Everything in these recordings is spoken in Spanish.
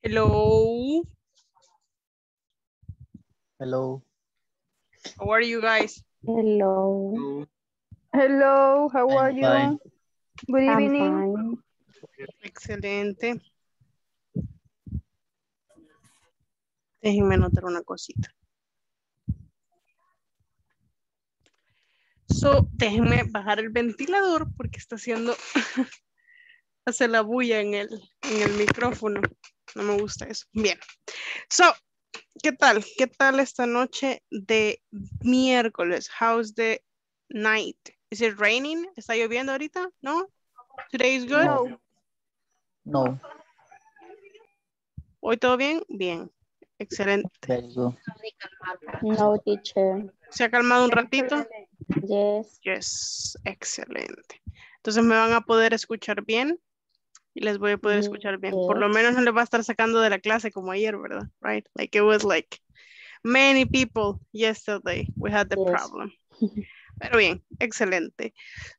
Hello. Hello. How are you guys? Hello. Hello, how are I'm fine. you? Good I'm evening. fine. Excelente. Déjenme anotar una cosita. Déjenme bajar el ventilador porque está haciendo, hace la bulla en el micrófono. No me gusta eso. Bien. ¿Qué tal? ¿Qué tal esta noche de miércoles? How's the night? Is it raining? ¿Está lloviendo ahorita? ¿No? Today is good? No. No. ¿Hoy todo bien? Bien. Excelente. Very good. No, teacher. ¿Se ha calmado un ratito? Yes. Yes. Excelente. Entonces me van a poder escuchar bien y les voy a poder escuchar bien. Por lo menos no les va a estar sacando de la clase como ayer, ¿verdad? Right? Like it was like many people yesterday. We had the Yes. problem. Pero bien, excelente.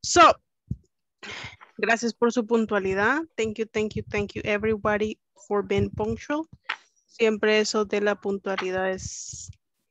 Gracias por su puntualidad. Thank you everybody for being punctual. Siempre eso de la puntualidad es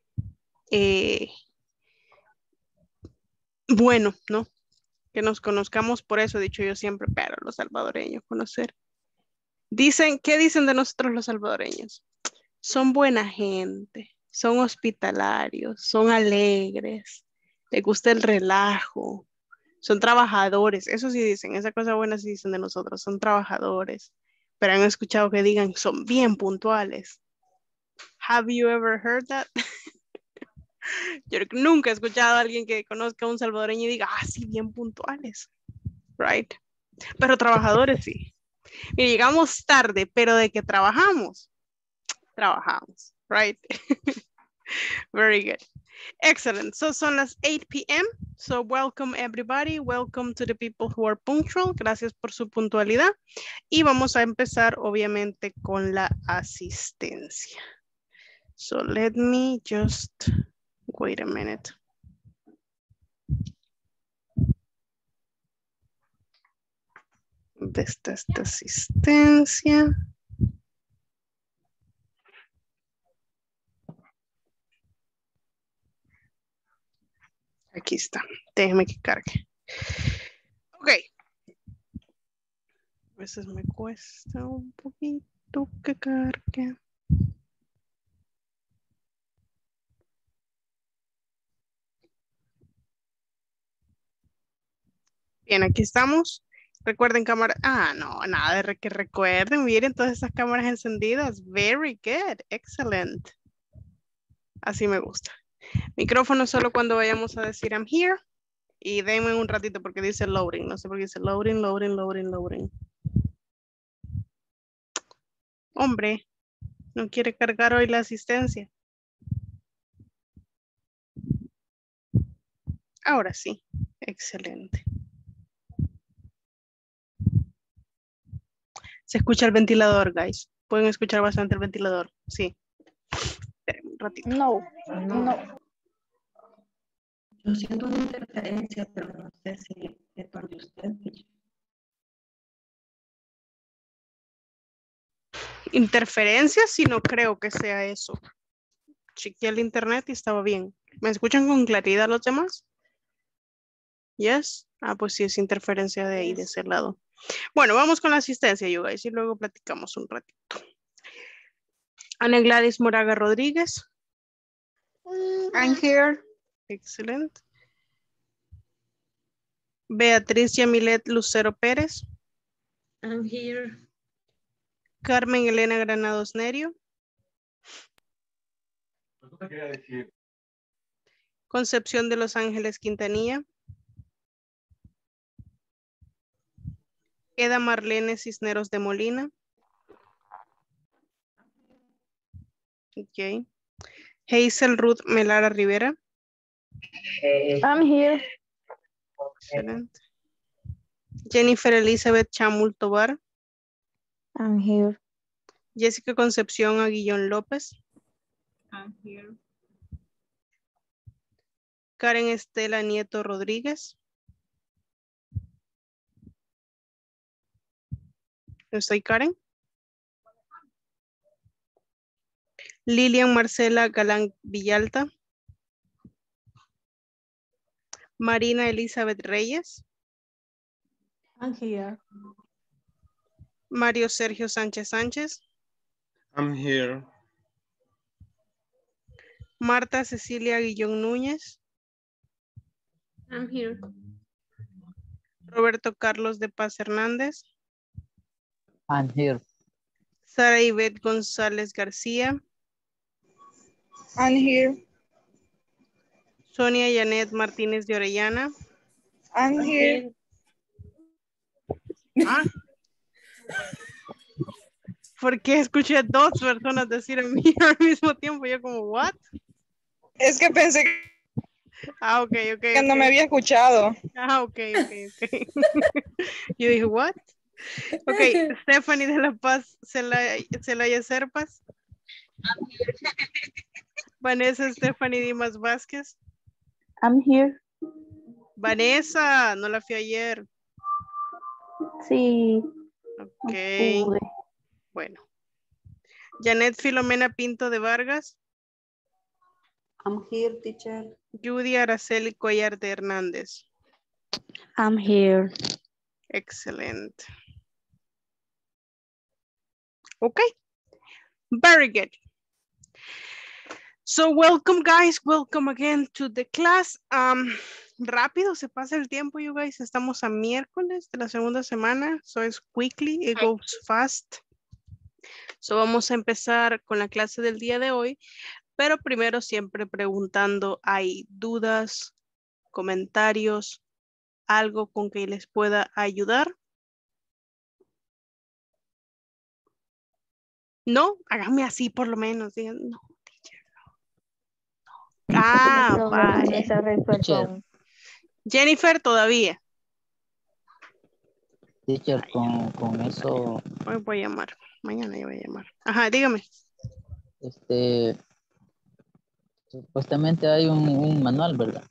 bueno, ¿no? Que nos conozcamos, por eso he dicho yo siempre, pero los salvadoreños conocer. ¿Qué dicen de nosotros los salvadoreños? Son buena gente, son hospitalarios, son alegres, les gusta el relajo, son trabajadores, eso sí dicen, esa cosa buena sí dicen de nosotros, son trabajadores, pero han escuchado que digan, son bien puntuales. Have you ever heard that? Yo nunca he escuchado a alguien que conozca a un salvadoreño y diga, sí, bien puntuales, right? Pero trabajadores sí. Y llegamos tarde, pero de que trabajamos, right? Very good. Excellent. So son las 8 p.m. So welcome everybody. Welcome to the people who are punctual. Gracias por su puntualidad. Y vamos a empezar obviamente con la asistencia. So let me just wait a minute. De esta asistencia. Aquí está. Déjeme que cargue. Ok. A veces me cuesta un poquito que cargue. Bien, aquí estamos. Recuerden cámara. No, nada de que recuerden. Miren todas esas cámaras encendidas. Very good. Excellent. Así me gusta. Micrófono solo cuando vayamos a decir I'm here. Y denme un ratito porque dice loading. No sé por qué dice loading. Hombre, no quiere cargar hoy la asistencia. Ahora sí. Excelente. Se escucha el ventilador, guys. Pueden escuchar bastante el ventilador. Sí. Espérenme un ratito. No. Yo siento una interferencia, pero no sé si es por usted. Interferencias, sí, no creo que sea eso. Chequeé el internet y estaba bien. ¿Me escuchan con claridad los demás? Yes. Pues sí, es interferencia de ahí, de ese lado. Bueno, vamos con la asistencia, you guys, y luego platicamos un ratito. Ana Gladys Moraga Rodríguez. I'm here. Excelente. Beatriz Yamilet Lucero Pérez. I'm here. Carmen Elena Granados Nerio. Concepción de Los Ángeles Quintanilla. Eda Marlene Cisneros de Molina. Ok. Hazel Ruth Melara Rivera. I'm here. Excelente. Jennifer Elizabeth Chamul Tobar. I'm here. Jessica Concepción Aguillón López. I'm here. Karen Estela Nieto Rodríguez. ¿Estoy Karen? Lilian Marcela Galán Villalta. Marina Elizabeth Reyes. I'm here. Mario Sergio Sánchez Sánchez. I'm here. Marta Cecilia Guillón Núñez. I'm here. Roberto Carlos de Paz Hernández. I'm here. Sara Ivette González García. I'm here. Sonia Janet Martínez de Orellana. I'm here. ¿Ah? ¿Por qué escuché a dos personas decir a mí al mismo tiempo? Yo como, what? Es que pensé Ah, ok. que no me había escuchado. Ah, ok. Yo dije, what? Ok, Stephanie de la Paz Celaya Serpas. Vanessa Stephanie Dimas Vázquez. I'm here. Vanessa, no la fui ayer. Sí. Ok, Pude. bueno. Janet Filomena Pinto de Vargas. I'm here, teacher. Judy Araceli Cuellar de Hernández. I'm here. Excelente. Okay, very good. So welcome guys, welcome again to the class. Rápido se pasa el tiempo, you guys. Estamos a miércoles de la segunda semana. So it's quickly, it goes fast. So vamos a empezar con la clase del día de hoy. Pero primero siempre preguntando, ¿hay dudas, comentarios, algo con que les pueda ayudar? No, háganme así por lo menos. Digan, no, teacher, no. Ah, No, vale. esa resuelto. Jennifer todavía. Teacher, con eso, Hoy voy a llamar. Mañana yo voy a llamar. Ajá, dígame. supuestamente hay un manual, ¿verdad?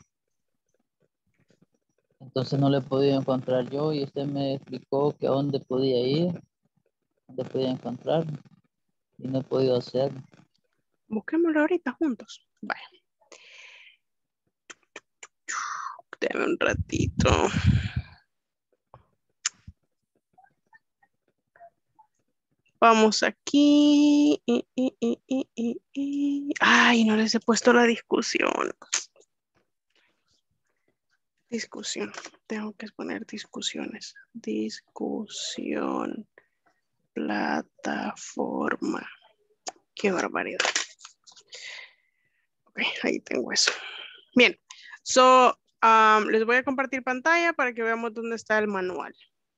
Entonces no lo he podido encontrar yo y usted me explicó que a dónde podía ir, dónde podía encontrar y no he podido hacerlo. Busquémoslo ahorita juntos. Vaya. Deme un ratito. Vamos aquí. Ay, no les he puesto la discusión. Discusión. Tengo que poner discusiones. Discusión. Plataforma. Qué barbaridad. Ok, ahí tengo eso. Bien. So, les voy a compartir pantalla para que veamos dónde está el manual.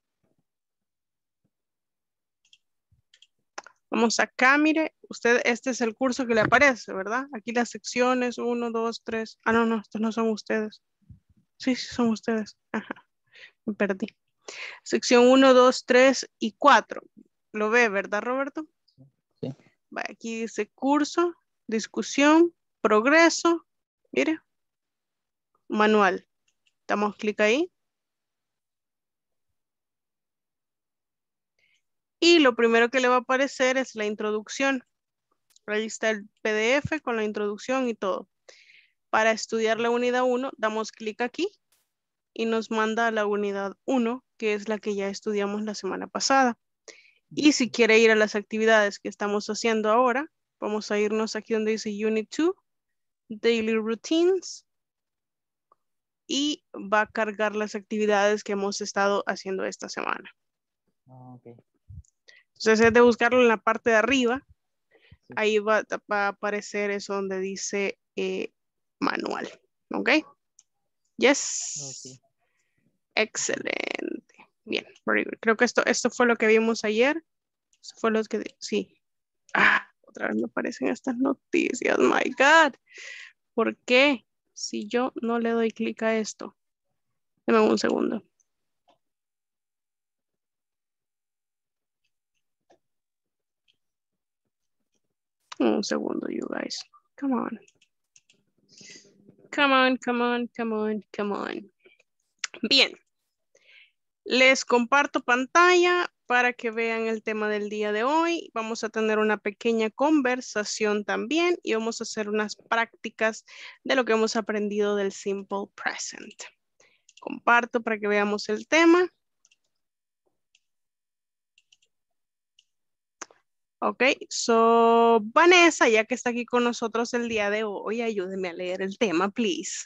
Vamos acá, mire, usted, este es el curso que le aparece, ¿verdad? Aquí las secciones, 1, 2, 3. Ah, no, estos no son ustedes. Sí, son ustedes. Ajá, me perdí. Sección 1, 2, 3 y 4. Lo ve, ¿verdad, Roberto? Sí. Va, aquí dice curso, discusión, progreso. Mire, manual. Damos clic ahí. Y lo primero que le va a aparecer es la introducción. Ahí está el PDF con la introducción y todo. Para estudiar la unidad 1, damos clic aquí y nos manda a la unidad 1, que es la que ya estudiamos la semana pasada. Y si quiere ir a las actividades que estamos haciendo ahora, vamos a irnos aquí donde dice Unit 2, Daily Routines, y va a cargar las actividades que hemos estado haciendo esta semana. Okay. Entonces es de buscarlo en la parte de arriba. Sí. Ahí va a aparecer eso donde dice manual. ¿Ok? Yes. Okay. Excelente. Bien, very good. Creo que esto fue lo que vimos ayer. Esto fue lo que... Sí. Ah, otra vez me aparecen estas noticias. My God. ¿Por qué? Si yo no le doy clic a esto. Deme un segundo. Un segundo, you guys. Come on. Come on, come on, come on, come on. Bien. Les comparto pantalla para que vean el tema del día de hoy. Vamos a tener una pequeña conversación también y vamos a hacer unas prácticas de lo que hemos aprendido del Simple Present. Comparto para que veamos el tema. Ok, so Vanessa, ya que está aquí con nosotros el día de hoy, ayúdeme a leer el tema, please.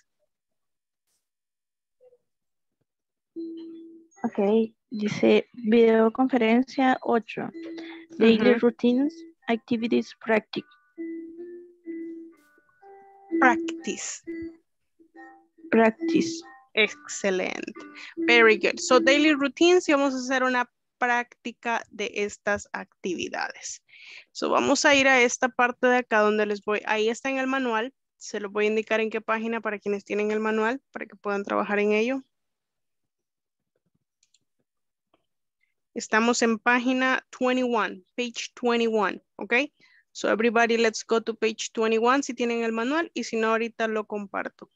Ok, dice videoconferencia 8. Daily Ujú. routines, activities, practice. Practice. Practice. Excelente. Very good. So daily routines y vamos a hacer una práctica de estas actividades. So vamos a ir a esta parte de acá donde les voy, ahí está en el manual. Se los voy a indicar en qué página para quienes tienen el manual, para que puedan trabajar en ello. Estamos en página 21, page 21, ¿ok? So everybody let's go to page 21 si tienen el manual y si no ahorita lo comparto.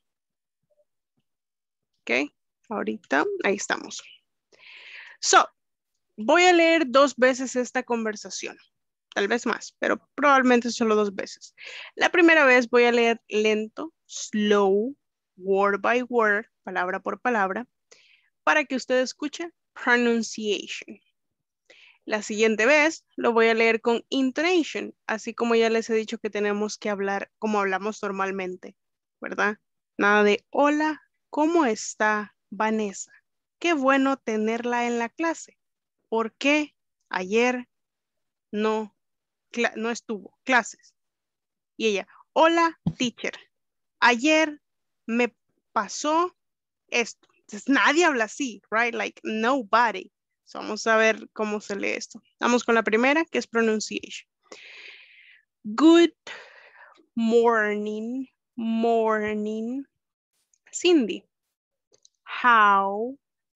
¿Ok? Ahorita, ahí estamos. So, voy a leer 2 veces esta conversación, tal vez más, pero probablemente solo 2 veces. La primera vez voy a leer lento, slow, word by word, palabra por palabra, para que usted escuche pronunciation. La siguiente vez lo voy a leer con intonation, así como ya les he dicho que tenemos que hablar como hablamos normalmente, ¿verdad? Nada de hola, ¿cómo está Vanessa? Qué bueno tenerla en la clase. ¿Por qué ayer no estuvo clases? Y ella, hola, teacher. Ayer me pasó esto. Entonces, nadie habla así, right? Like nobody. So, vamos a ver cómo se lee esto. Vamos con la primera, que es pronunciation. Good morning, morning. Cindy, how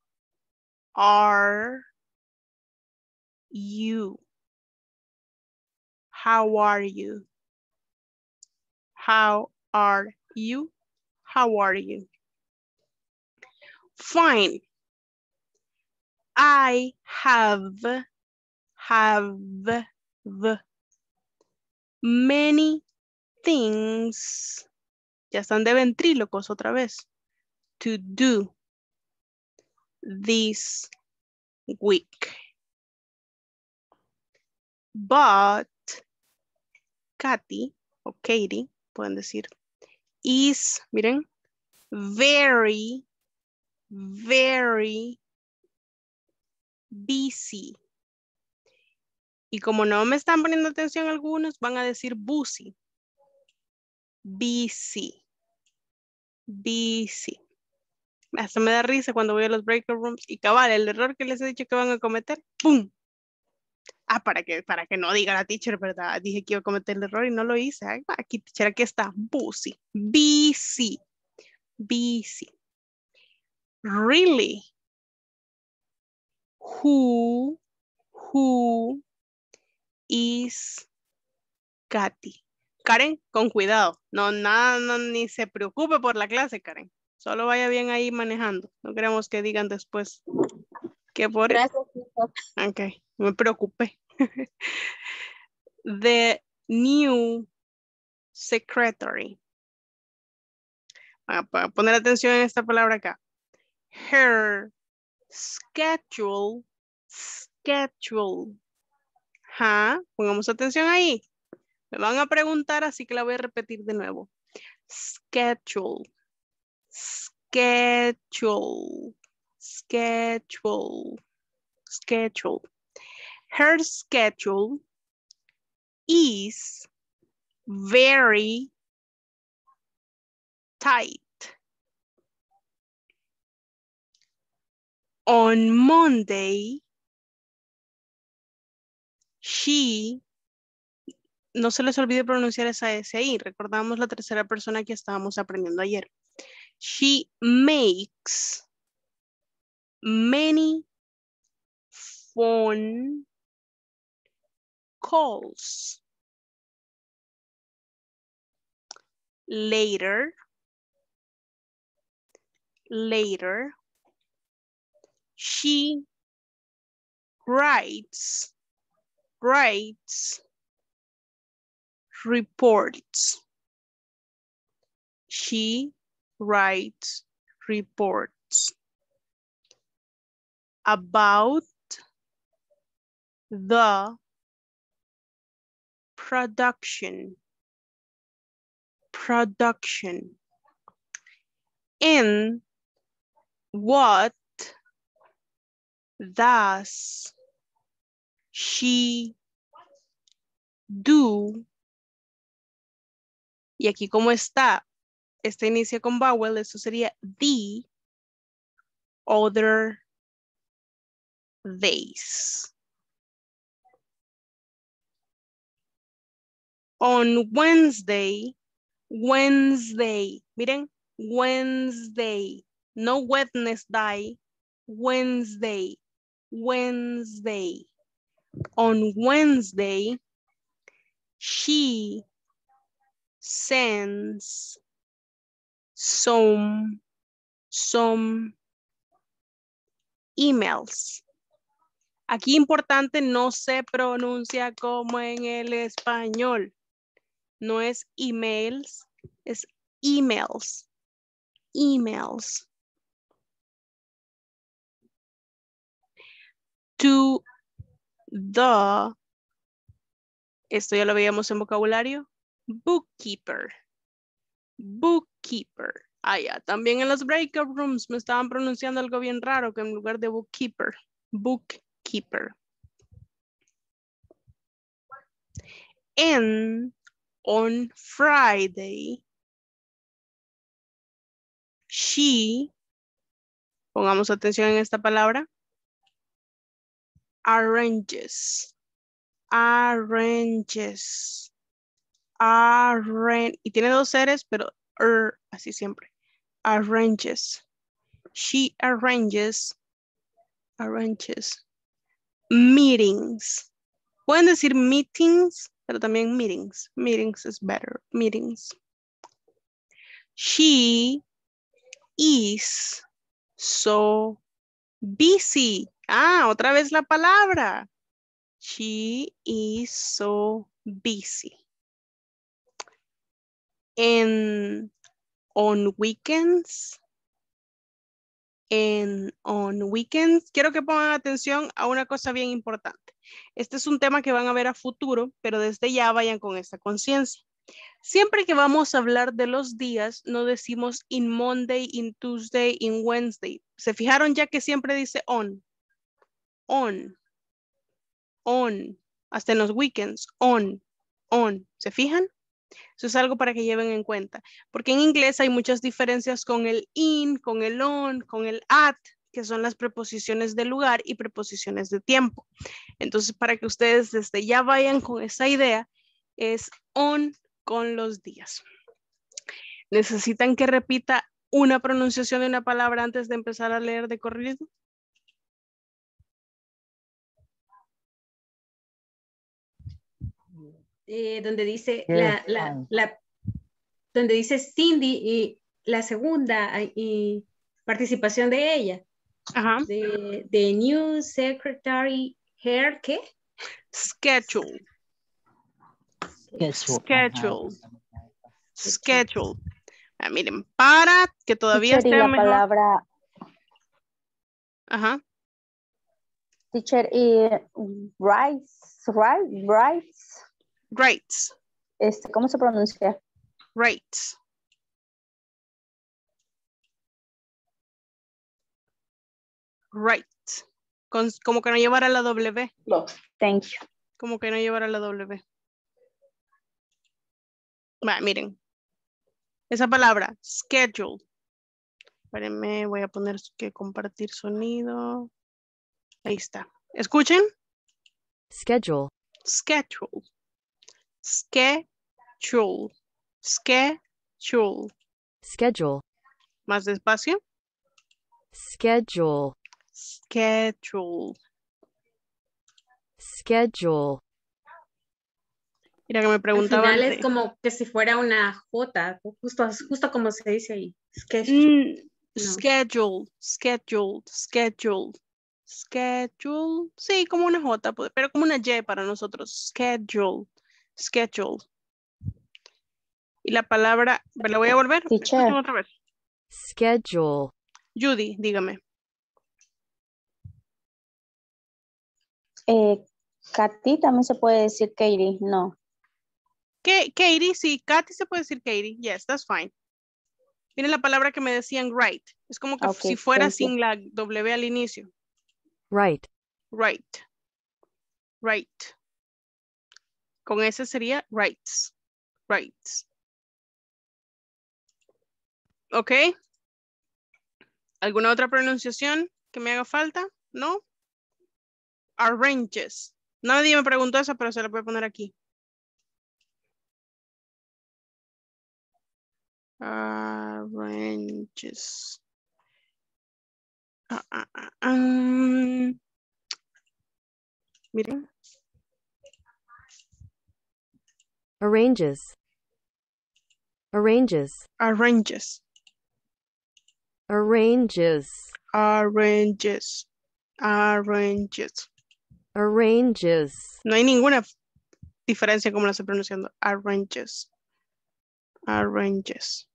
are you? How are you? How are you? How are you? Fine. I have many things. Ya están de ventrílocos otra vez. To do this week. But Katy o Katie, pueden decir, is, miren, very, very busy. Y como no me están poniendo atención algunos, van a decir busy. Busy. Busy. Hasta me da risa cuando voy a los breakout rooms y cabal, el error que les he dicho que van a cometer, ¡pum! Ah, para que no diga la teacher, ¿verdad? Dije que iba a cometer el error y no lo hice. Ay, aquí, teacher, aquí está. Busy. Busy. Busy. Really? Who is Katy? Karen, con cuidado. No, nada, no, ni se preocupe por la clase, Karen. Solo vaya bien ahí manejando. No queremos que digan después que por eso. Ok, me preocupé. The new secretary. Voy a poner atención en esta palabra acá. Her schedule. Pongamos atención ahí. Me van a preguntar, así que la voy a repetir de nuevo. Schedule. Her schedule is very tight. On Monday, she, no se les olvide pronunciar esa S ahí, recordamos la tercera persona que estábamos aprendiendo ayer. She makes many phone calls. Later, she writes reports. She writes reports about the production. And what does she do? Y aquí como está, este inicia con vowel, eso sería the other days. On Wednesday, miren, Wednesday, no Wednesday, Wednesday. On Wednesday, she sends some emails. Aquí importante, no se pronuncia como en el español. No es emails, es emails. To the, esto ya lo veíamos en vocabulario, bookkeeper. Ah, ya, también en los breakout rooms me estaban pronunciando algo bien raro, que en lugar de bookkeeper. And on Friday, she, pongamos atención en esta palabra, arranges. Y tiene dos seres, pero así siempre. Arranges. She arranges meetings. Pueden decir meetings, pero también meetings. Meetings is better. Meetings. She is so busy. Ah, otra vez la palabra. She is so busy. And on weekends, quiero que pongan atención a una cosa bien importante. Este es un tema que van a ver a futuro, pero desde ya vayan con esta conciencia. Siempre que vamos a hablar de los días, no decimos in Monday, in Tuesday, in Wednesday. ¿Se fijaron ya que siempre dice on? Hasta en los weekends, on. ¿Se fijan? Eso es algo para que lleven en cuenta, porque en inglés hay muchas diferencias con el in, con el on, con el at, que son las preposiciones de lugar y preposiciones de tiempo. Entonces, para que ustedes desde ya vayan con esa idea, es on con los días. ¿Necesitan que repita una pronunciación de una palabra antes de empezar a leer de corrido? Donde dice Yes, donde dice Cindy y la segunda y participación de ella. Ajá. The new secretary here, ¿qué? Schedule. Ah, miren, para que todavía Teacher, y esté la mejor. palabra, Ajá. teacher, y rights, ¿cómo se pronuncia? Rights. Como que no llevara la W. No, thank you. Como que no llevara la W. Va, miren. Esa palabra, schedule. Espérenme, voy a poner que compartir sonido. Ahí está. ¿Escuchen? Schedule. Más despacio. Schedule. Mira que me Al preguntaban. final es como que si fuera una J, justo como se dice ahí. Schedule. Scheduled. Schedule. Sí, como una J, pero como una Y para nosotros. Schedule. Schedule. Y la palabra, ¿me la voy a volver? Teacher. Escuchen otra vez. schedule, Judy, dígame. Katy también se puede decir Katie, no. Katie, sí, Katy se puede decir Katie. Yes, that's fine. Miren la palabra que me decían right. Es como que Ok, si fuera thank you. sin la W al inicio. right, Right. Right. Con ese sería rights. Rights. ¿Ok? ¿Alguna otra pronunciación que me haga falta? ¿No? Arranges. Nadie me preguntó eso, pero se la voy a poner aquí. Arranges. Miren. arranges, arranges, Arranges. arranges, Arranges. Arranges. arranges, No hay ninguna diferencia como la estoy pronunciando. Arranges. Arranges.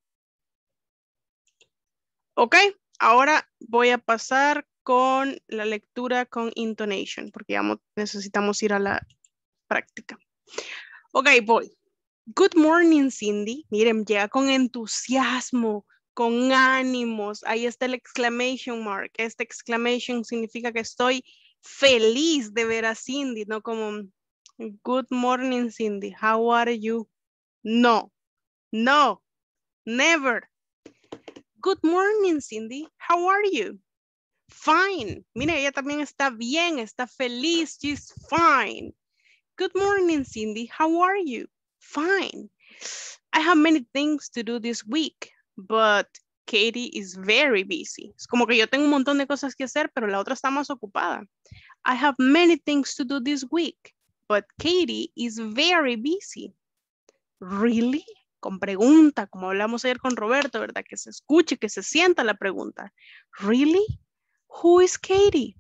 Ok, ahora voy a pasar con la lectura con intonation, porque ya necesitamos ir a la práctica. Ok, voy. Good morning, Cindy. Miren, llega con entusiasmo, con ánimos. Ahí está el exclamation mark. Este exclamation significa que estoy feliz de ver a Cindy, no como good morning, Cindy. How are you? No, no, never. Good morning, Cindy. How are you? Fine. Mira, ella también está bien, está feliz. She's fine. Good morning, Cindy. How are you? Fine. I have many things to do this week, but Katie is very busy. Es como que yo tengo un montón de cosas que hacer, pero la otra está más ocupada. I have many things to do this week, but Katie is very busy. Really? Con pregunta, como hablamos ayer con Roberto, ¿verdad? Que se escuche, que se sienta la pregunta. Really? Who is Katie?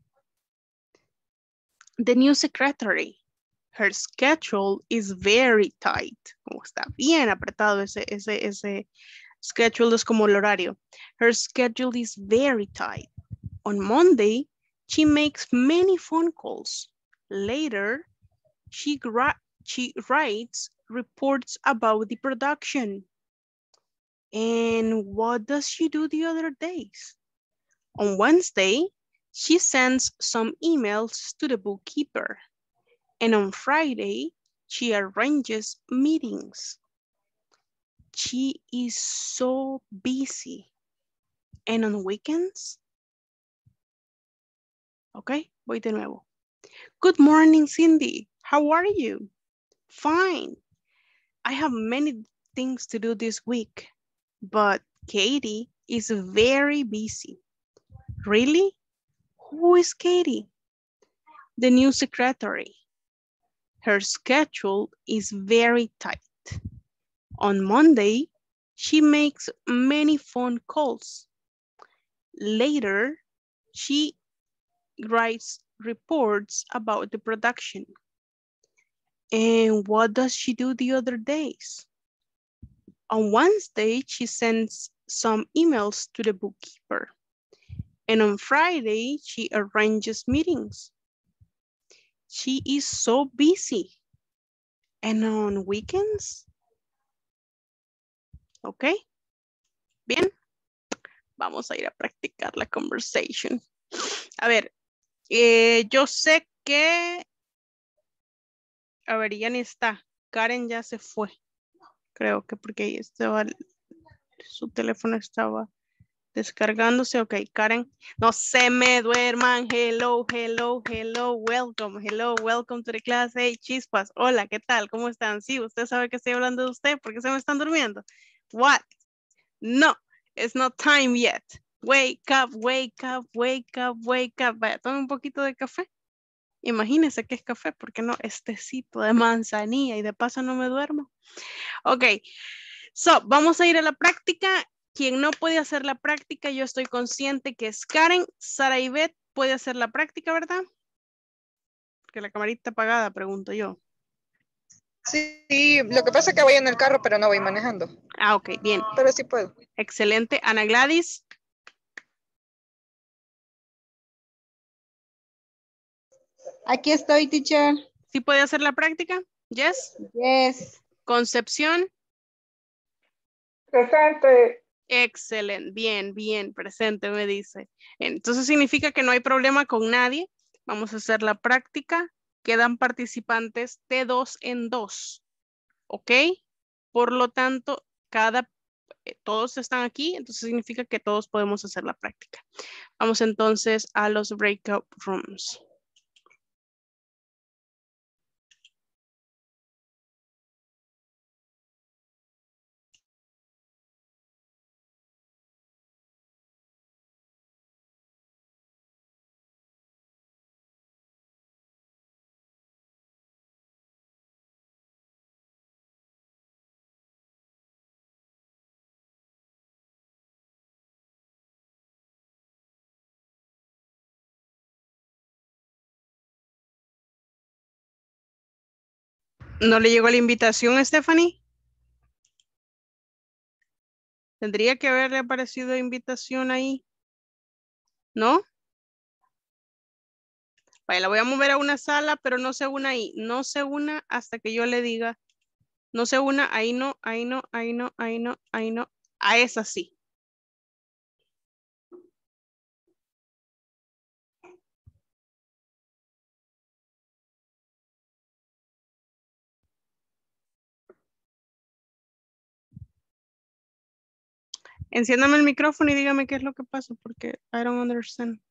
The new secretary. Her schedule is very tight. Como está bien apretado ese schedule, es como el horario. Her schedule is very tight. On Monday, she makes many phone calls. Later, she writes reports about the production. And what does she do the other days? On Wednesday, she sends some emails to the bookkeeper. And on Friday, she arranges meetings. She is so busy. And on weekends? Okay, voy de nuevo. Good morning, Cindy. How are you? Fine. I have many things to do this week, but Katie is very busy. Really? Who is Katie? The new secretary. Her schedule is very tight. On Monday, she makes many phone calls. Later, she writes reports about the production. And what does she do the other days? On Wednesday, she sends some emails to the bookkeeper. And on Friday, she arranges meetings. She is so busy. And on weekends? ¿Ok? Bien. Vamos a ir a practicar la conversation. A ver, yo sé que... A ver, ya ni está. Karen ya se fue. Creo que porque estaba... Su teléfono estaba descargándose. Ok, Karen. No se me duerman. Hello, hello, hello. Welcome. Hello, welcome to the class. Hey, chispas. Hola, ¿qué tal? ¿Cómo están? Sí, usted sabe que estoy hablando de usted. ¿Por qué se me están durmiendo? What? No, it's not time yet. Wake up, wake up, wake up, wake up. Vaya, tome un poquito de café. Imagínense que es café, porque no, tecito de manzanilla y de paso no me duermo. Ok, so, vamos a ir a la práctica. Quien no puede hacer la práctica, yo estoy consciente que es Karen, Sara y Beth, puede hacer la práctica, ¿verdad? Porque la camarita apagada, pregunto yo. Sí, lo que pasa es que voy en el carro, pero no voy manejando. Ah, ok, bien. Pero sí puedo. Excelente. Ana Gladys. Aquí estoy, teacher. ¿Sí puede hacer la práctica? Yes. Yes. Concepción. Presente. Excelente. Bien, bien. Presente, me dice. Entonces significa que no hay problema con nadie. Vamos a hacer la práctica. Quedan participantes de 2 en 2. ¿Ok? Por lo tanto, todos están aquí, entonces significa que todos podemos hacer la práctica. Vamos entonces a los breakout rooms. ¿No le llegó la invitación, Stephanie? Tendría que haberle aparecido invitación ahí. ¿No? Vaya, la voy a mover a una sala, pero no se una ahí. No se una hasta que yo le diga. No se una, ahí no, ahí no, ahí no, ahí no, ahí no. A esa sí. Enciéndame el micrófono y dígame qué es lo que pasa, porque I don't understand.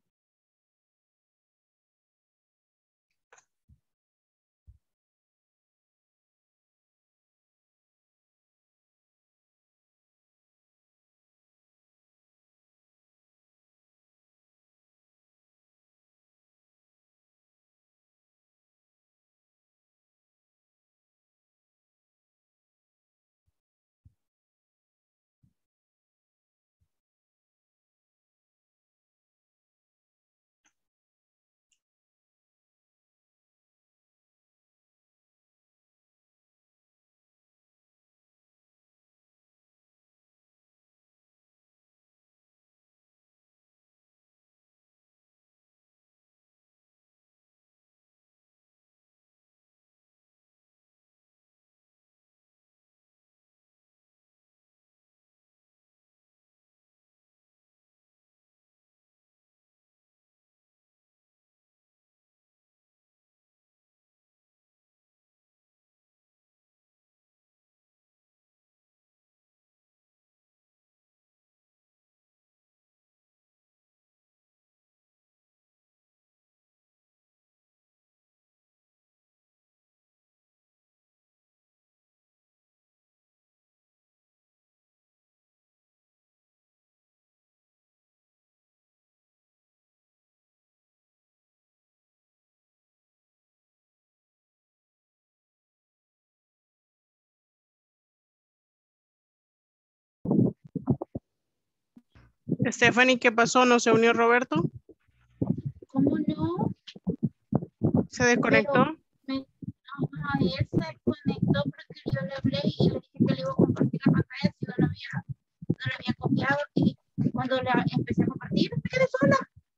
Stephanie, ¿qué pasó? ¿No se unió Roberto? ¿Cómo no? ¿Se desconectó? Ajá, y él se conectó porque yo le hablé y le dije que le iba a compartir la pantalla si no lo había copiado y cuando la empecé a compartir me quedé sola.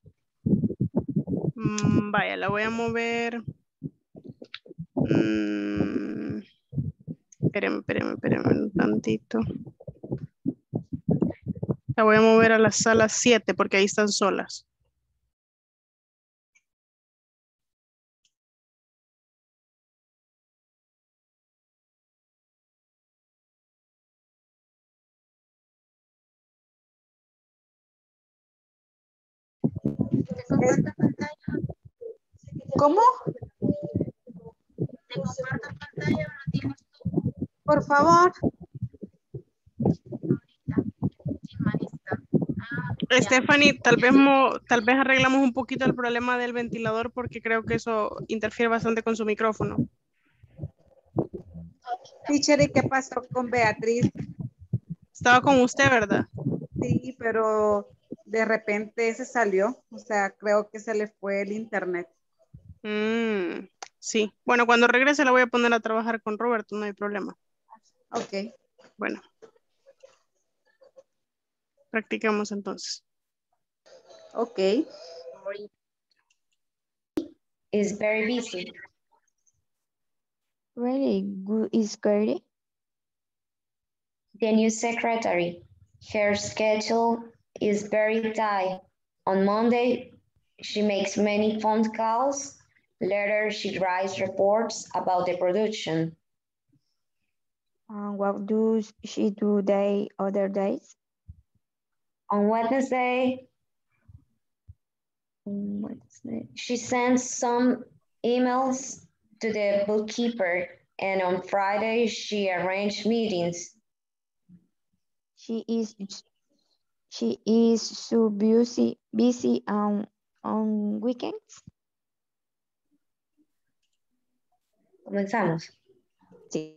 Vaya, la voy a mover. Espérenme un tantito. La voy a mover a la sala 7 porque ahí están solas. ¿Cómo? Te comparto pantalla, ¿no tienes tú? Por favor. Stephanie, tal vez arreglamos un poquito el problema del ventilador porque creo que eso interfiere bastante con su micrófono. Teacher, ¿y qué pasó con Beatriz? Estaba con usted, ¿verdad? Sí, pero de repente se salió, o sea, creo que se le fue el internet. Sí. Bueno, cuando regrese la voy a poner a trabajar con Roberto, no hay problema. Ok. Bueno, practicamos entonces. Ok. Is very busy. Really good is Katie. The new secretary. Her schedule is very tight. On Monday, she makes many phone calls. Later, she writes reports about the production. What does she do the other days? On Wednesday, she sends some emails to the bookkeeper, and on Friday, she arranged meetings. She is so busy on weekends. Comenzamos. Sí.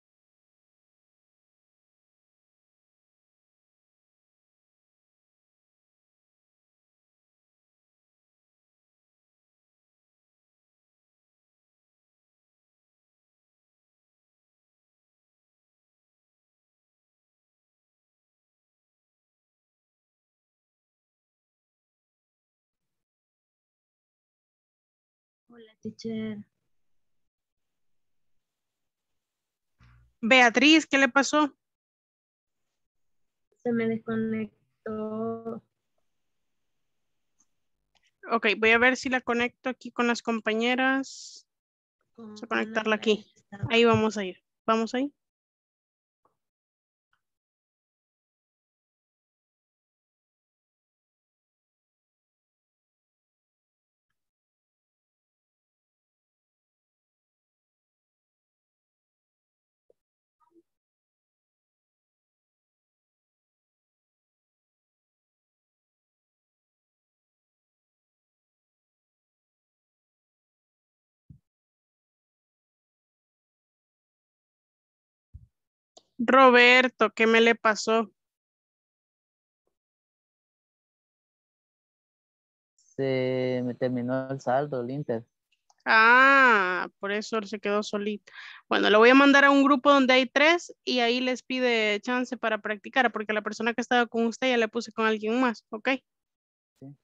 Hola, teacher. Beatriz, ¿qué le pasó? Se me desconectó. Ok, voy a ver si la conecto aquí con las compañeras. Vamos a conectarla aquí. Ahí vamos a ir. ¿Vamos ahí? Roberto, ¿qué me le pasó? Se me terminó el saldo, el Inter. Ah, por eso él se quedó solito. Bueno, lo voy a mandar a un grupo donde hay 3 y ahí les pide chance para practicar, porque la persona que estaba con usted ya le puse con alguien más, ¿ok? Sí.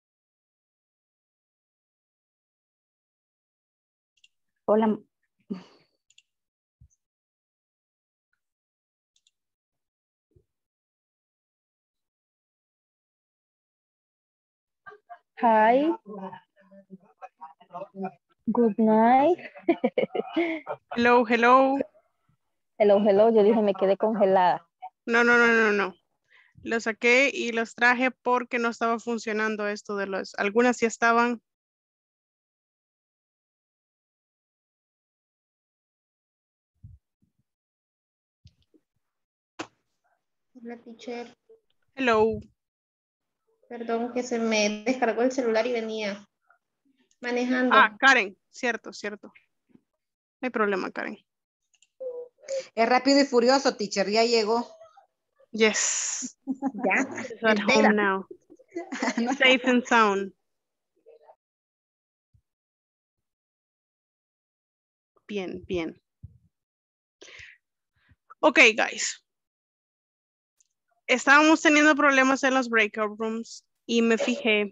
Hola, Hi. Good night. Hello, hello. Hello, hello. Yo dije, me quedé congelada. No. Los saqué y los traje porque no estaba funcionando esto de los... Algunas sí estaban. Hola, teacher. Hello. Perdón que se me descargó el celular y venía manejando. Ah, Karen. Cierto. No hay problema, Karen. Es rápido y furioso, teacher, ya llegó. Yes. Ya, She's at home now. Safe and sound. Bien. Ok, guys. Estábamos teniendo problemas en los breakout rooms y me fijé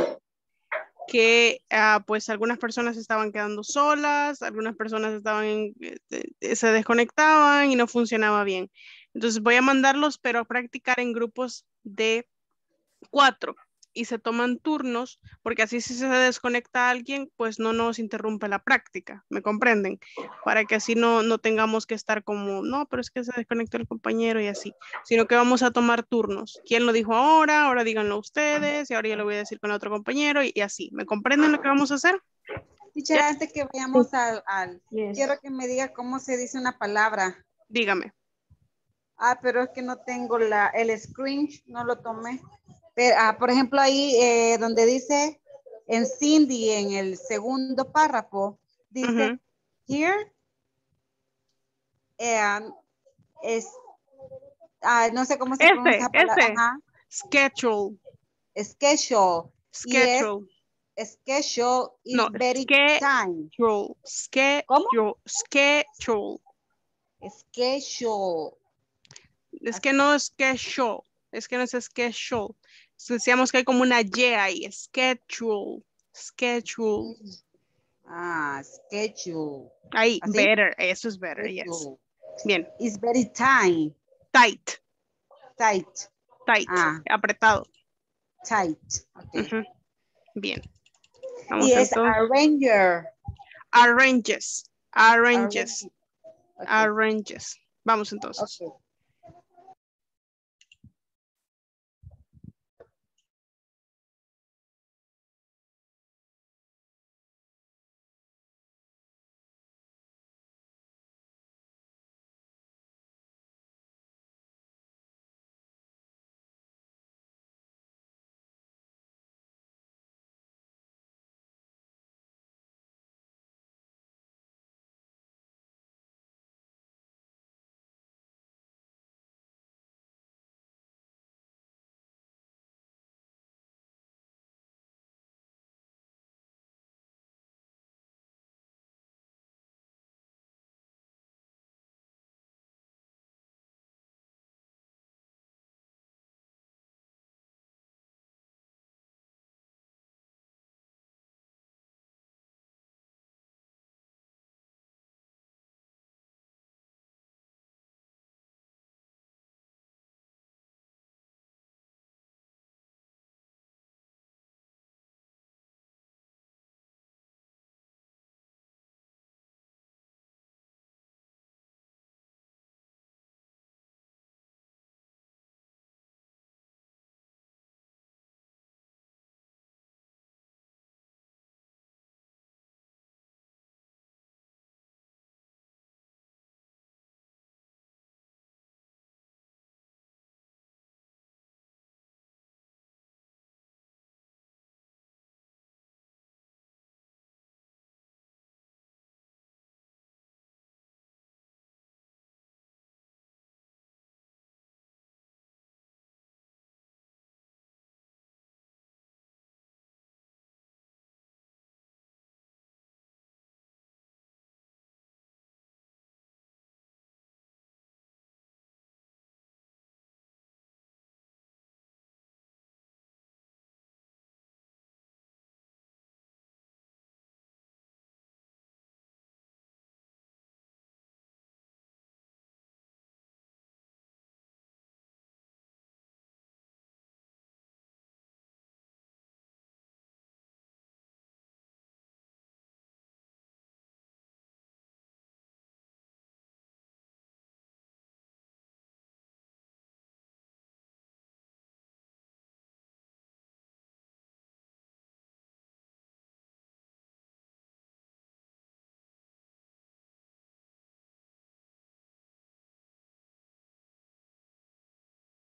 que pues algunas personas estaban quedando solas, algunas personas se desconectaban y no funcionaba bien. Entonces voy a mandarlos, pero a practicar en grupos de 4 y se toman turnos, porque así si se desconecta alguien, pues no nos interrumpe la práctica, ¿me comprenden? Para que así no tengamos que estar como, no, pero es que se desconectó el compañero y así, sino que vamos a tomar turnos. ¿Quién lo dijo ahora? Ahora díganlo ustedes y ahora yo lo voy a decir con otro compañero y así. ¿Me comprenden lo que vamos a hacer? Teacher, Yes. antes que vayamos Yes. quiero que me diga cómo se dice una palabra. Dígame. Pero es que no tengo el screen, no lo tomé. Pero, por ejemplo, ahí donde dice en Cindy, en el segundo párrafo, dice here, es, no sé cómo se pronuncia la palabra. Ajá. Schedule. Schedule. Schedule. Y schedule is very time. Schedule. Schedule. Schedule. Es que no es schedule. Es que no es schedule. Decíamos que hay como una Y ahí. Schedule. Schedule. Schedule. Ahí, ¿Así? better. Eso es better, Schedule. yes. Bien. It's very time. Tight. Tight. Apretado. Tight. Okay. Bien. Vamos Y es entonces. arranger. Arranges. Arranges. Okay. Arranges. Vamos entonces. Okay.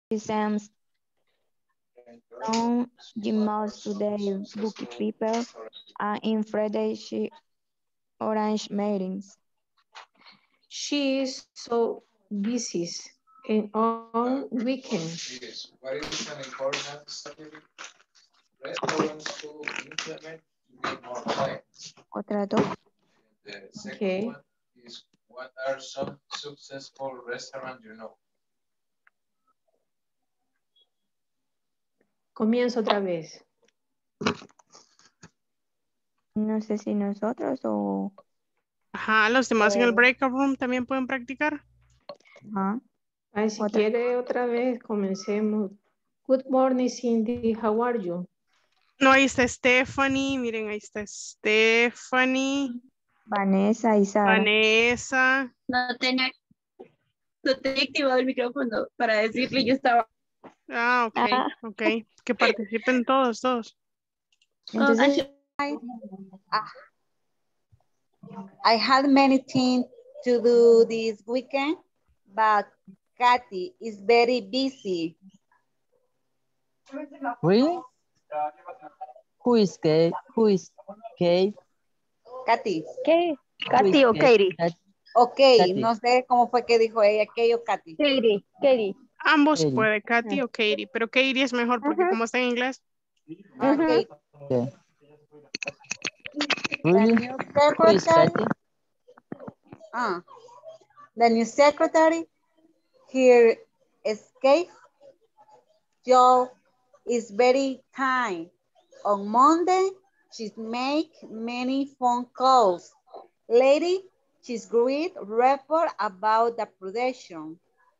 She sends some emails to the bookkeeper, and in Friday she arranged meetings. She is so busy and on weekends. What is an important strategy? Restaurants to implement to get more clients. Otra dos. The second Okay. one is what are some successful restaurants you know? Comienzo otra vez. No sé si nosotros o... Ajá, los demás en el o- breakout room también pueden practicar. Ajá. Ay, si Otra. quiere otra vez, comencemos. Good morning, Cindy. How are you? No, ahí está Stephanie, miren, ahí está Stephanie, Vanessa y Sara. Vanessa. No tenía activado el micrófono para decirle yo estaba. Ah, ok, Ah. ok. Que participen todos. Entonces, I had many things to do this weekend, but Kathy is very busy. Really? Who is Kate? Who is Kate? Kathy. ¿Qué? Who is ¿Katy o Katie? Ok, Katy. no sé cómo fue que dijo ella, Kay o Kathy. Katie. Ambos Katie. puede, Katy o Katie, pero Katie es mejor porque como está en inglés. Ah, Kate. Okay. The Really? new Who is secretary. Katy? The new secretary here escape job is very kind. On Monday, she's make many phone calls. Lady, she's great report about the production.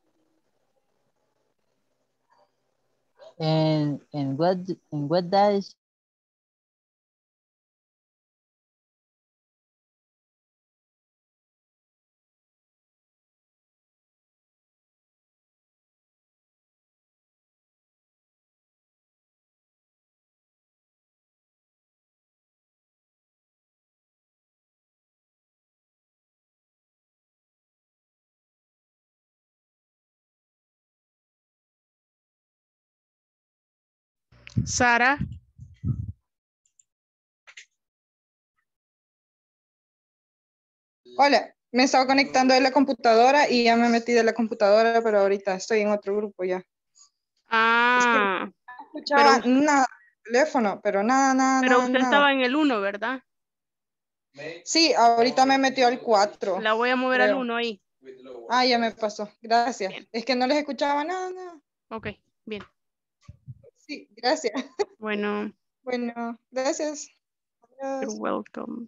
And what does Sara, Hola, me estaba conectando de la computadora y ya me metí de la computadora, pero ahorita estoy en otro grupo ya. ah, No escuchaba pero, nada del teléfono, pero nada, pero usted nada. estaba en el 1, ¿verdad? Sí, ahorita me metió al 4. La voy a mover al 1 ahí. Ah, ya me pasó. Gracias. Bien. Es que no les escuchaba nada. Ok, bien. Sí, gracias. Bueno, Bueno, gracias. you're Adiós. welcome.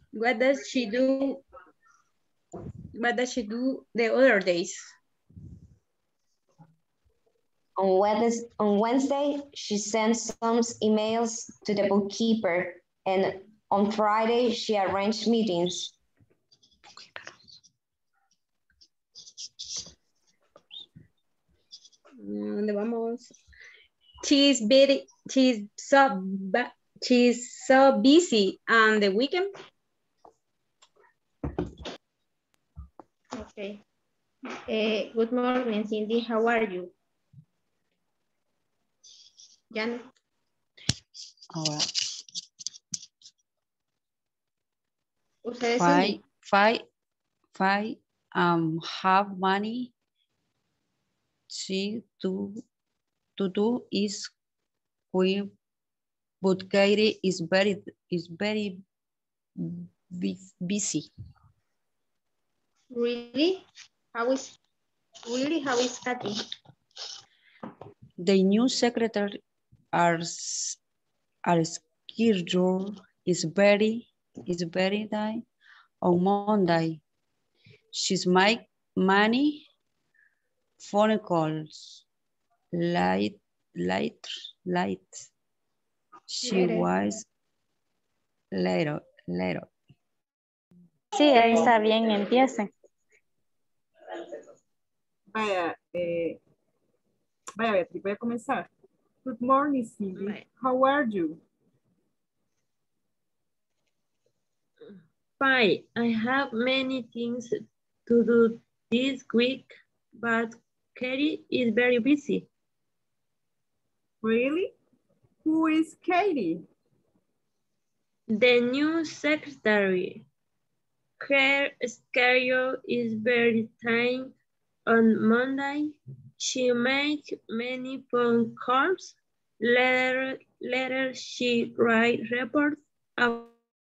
What does she do? What does she do the other days? On Wednesday, she sends some emails to the bookkeeper, and on Friday, she arranged meetings. ¿Dónde vamos? She's so busy on the weekend. Okay. Good morning, Cindy. How are you? Jan. All right. Usted es Five, Cindy. have money to do is quick, but Katie is very busy. Really? How is Katy? The new secretary are scheduled is very day on Monday. She's make many phone calls. Late. She was later. Sí, está bien, empiece. Vaya, Beatriz, voy a comenzar. Good morning, Cindy. How are you? Fine. I have many things to do this week, but Katie is very busy. Really? Who is Katie? The new secretary. Her schedule is very tight. On Monday, she makes many phone calls. Later she writes reports about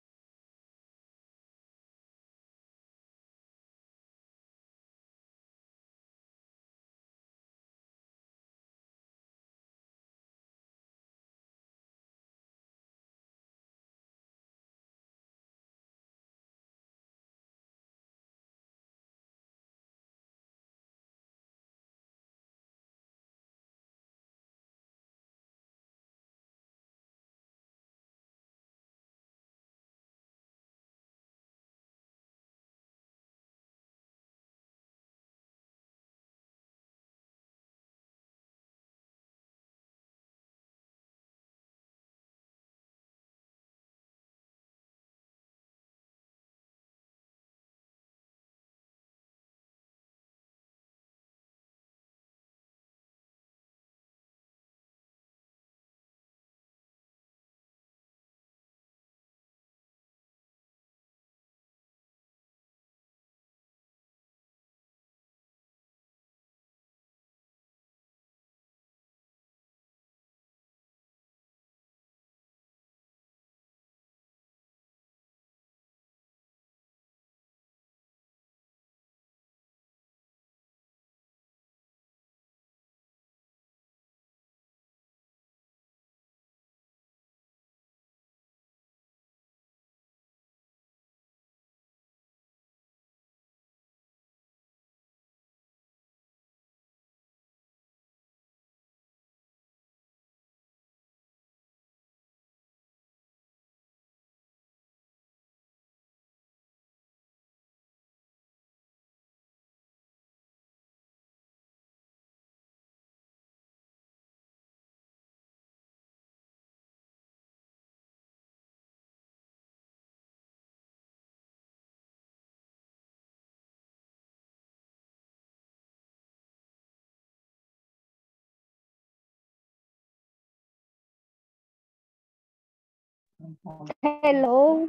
Hello.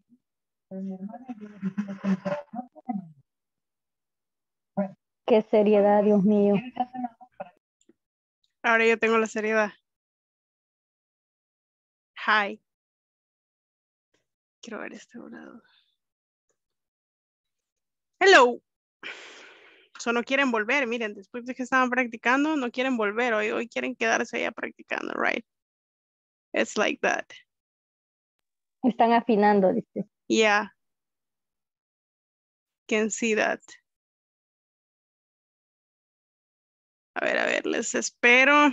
Qué seriedad, Dios mío. Ahora yo tengo la seriedad. Hi. Quiero ver este lado. Hello. So no quieren volver, miren, después de que estaban practicando, no quieren volver. Hoy quieren quedarse allá practicando, right? It's like that. Están afinando, dice. Yeah. Can see that. A ver, les espero.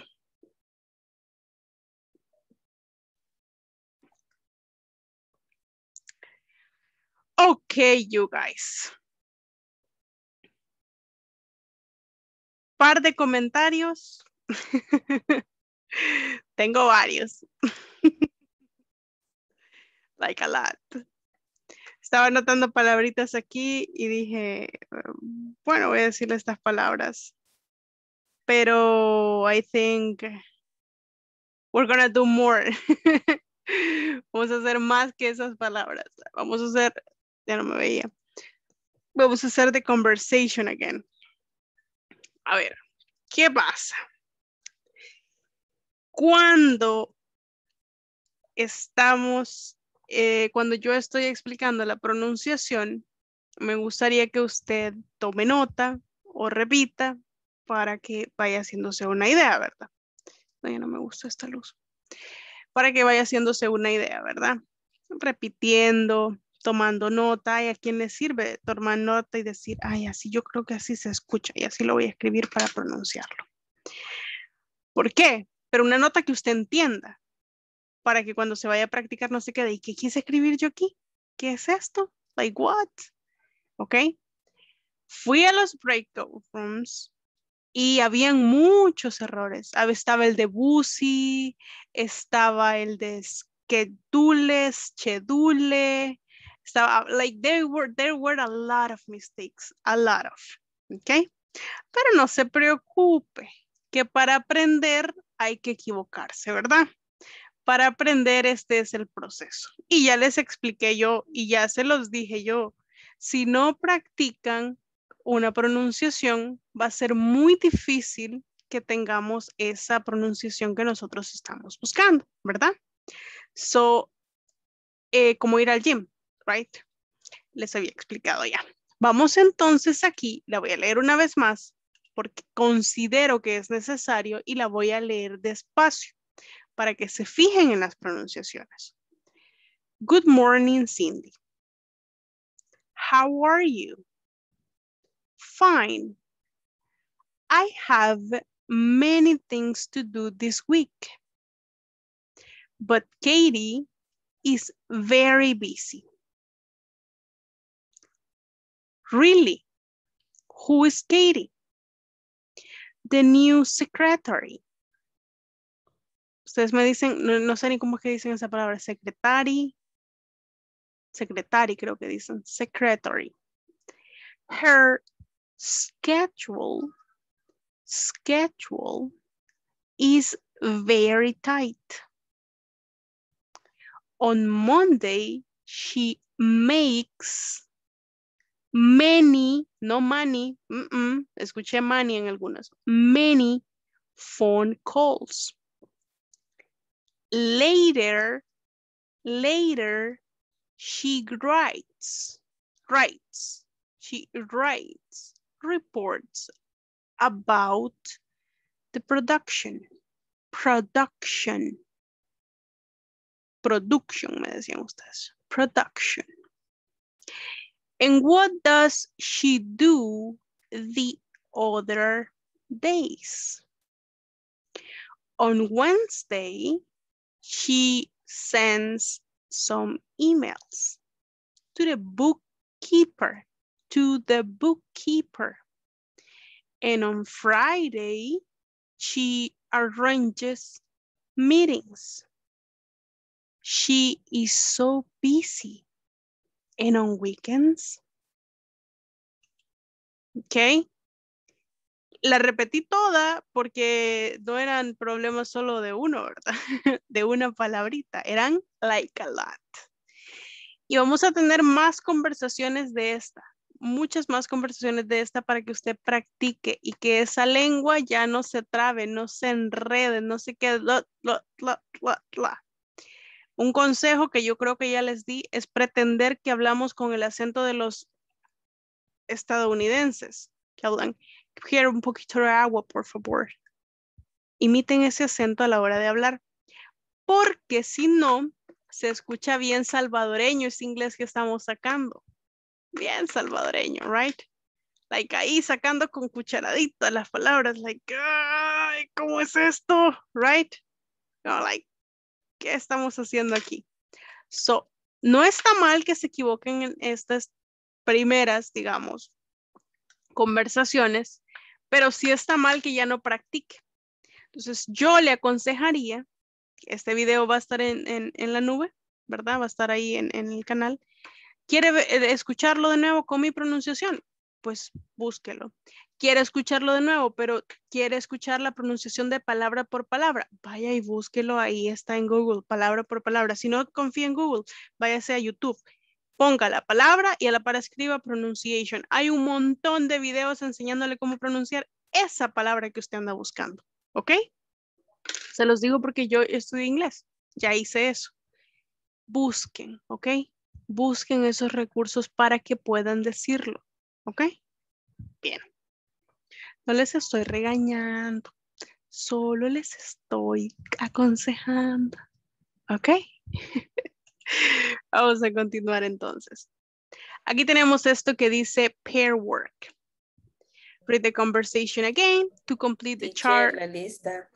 Okay, you guys. Par de comentarios. Tengo varios. Like a lot. Estaba anotando palabritas aquí y dije, bueno, voy a decirle estas palabras. Pero I think we're gonna do more. Vamos a hacer más que esas palabras. Vamos a hacer, ya no me veía. Vamos a hacer the conversation again. A ver, ¿qué pasa? Cuando cuando yo estoy explicando la pronunciación, me gustaría que usted tome nota o repita para que vaya haciéndose una idea, ¿verdad? No, ya no me gusta esta luz. Para que vaya haciéndose una idea, ¿verdad? Repitiendo, tomando nota, y a quién le sirve tomar nota y decir, ay, así yo creo que así se escucha y así lo voy a escribir para pronunciarlo. ¿Por qué? Pero una nota que usted entienda, para que cuando se vaya a practicar no se quede, ¿y qué quise escribir yo aquí? ¿Qué es esto? Like what? ¿Ok? Fui a los breakout rooms y habían muchos errores. Estaba el de busy, estaba el de schedule, estaba, like, there were a lot of mistakes, a lot of, ¿ok? Pero no se preocupe, que para aprender hay que equivocarse, ¿verdad? Para aprender este es el proceso. Y ya les expliqué yo y ya se los dije yo, si no practican una pronunciación, va a ser muy difícil que tengamos esa pronunciación que nosotros estamos buscando, ¿verdad? So, como ir al gym, right? Les había explicado ya. Vamos entonces aquí, la voy a leer una vez más porque considero que es necesario y la voy a leer despacio para que se fijen en las pronunciaciones. Good morning, Cindy. How are you? Fine. I have many things to do this week. But Katie is very busy. Really? Who is Katie? The new secretary. Ustedes me dicen, no sé ni cómo es que dicen esa palabra, secretary creo que dicen, secretary. Her schedule is very tight. On Monday, she makes many, no money, escuché money en algunas, many phone calls. Later, she writes reports about the production, me decían ustedes, production. And what does she do the other days? On Wednesday, she sends some emails to the bookkeeper. And on Friday, she arranges meetings. She is so busy. And on weekends, ok. La repetí toda porque no eran problemas solo de uno, ¿verdad? De una palabrita, eran like a lot. Y vamos a tener más conversaciones de esta, muchas más conversaciones de esta para que usted practique y que esa lengua ya no se trabe, no se enrede, no se quede. Un consejo que yo creo que ya les di es pretender que hablamos con el acento de los estadounidenses, que hablan. Quiero un poquito de agua, por favor. Imiten ese acento a la hora de hablar. Porque si no, Se escucha bien salvadoreño ese inglés que estamos sacando. Bien salvadoreño, right? Like ahí sacando con cucharadita las palabras, like, ay, ¿cómo es esto? Right? No, like, ¿qué estamos haciendo aquí? So, no está mal que se equivoquen en estas primeras, digamos, conversaciones, pero sí está mal que ya no practique. Entonces, yo le aconsejaría, este video va a estar en la nube, ¿verdad? Va a estar ahí en el canal. ¿Quiere escucharlo de nuevo con mi pronunciación? Pues búsquelo. ¿Quiere escucharlo de nuevo, pero quiere escuchar la pronunciación de palabra por palabra? Vaya y búsquelo, ahí está en Google, palabra por palabra. Si no confía en Google, váyase a YouTube. Ponga la palabra y a la par escriba pronunciation. Hay un montón de videos enseñándole cómo pronunciar esa palabra que usted anda buscando. ¿Ok? Se los digo porque yo estudié inglés. Ya hice eso. Busquen, ¿ok? Busquen esos recursos para que puedan decirlo. ¿Ok? Bien. No les estoy regañando. Solo les estoy aconsejando. ¿Ok? Vamos a continuar entonces. Aquí tenemos esto que dice pair work. Read the conversation again to complete the chart. La lista.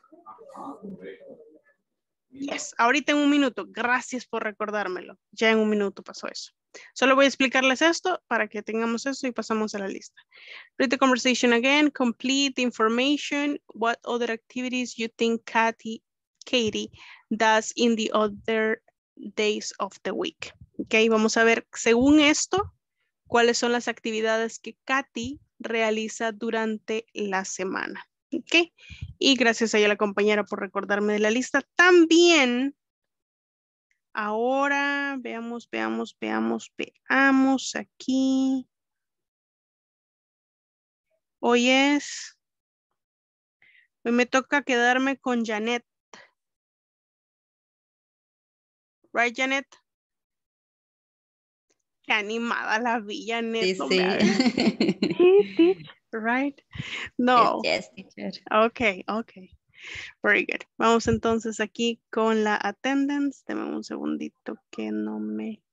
Yes, ahorita en un minuto. Gracias por recordármelo. Ya en un minuto pasó eso. Solo voy a explicarles esto para que tengamos esto y pasamos a la lista. Read the conversation again. Complete the information. What other activities you think Katie does in the other days of the week. Ok, vamos a ver, según esto, cuáles son las actividades que Katy realiza durante la semana. Ok, y gracias a ella la compañera por recordarme de la lista. También, ahora veamos aquí. Hoy me toca quedarme con Janet. Right, Janet? Qué animada la vi, Janet. Sí, No sí. me hagas. Sí, teacher, right? No. Yes, teacher. Okay. Very good. Vamos entonces aquí con la attendance. Deme un segundito que no me...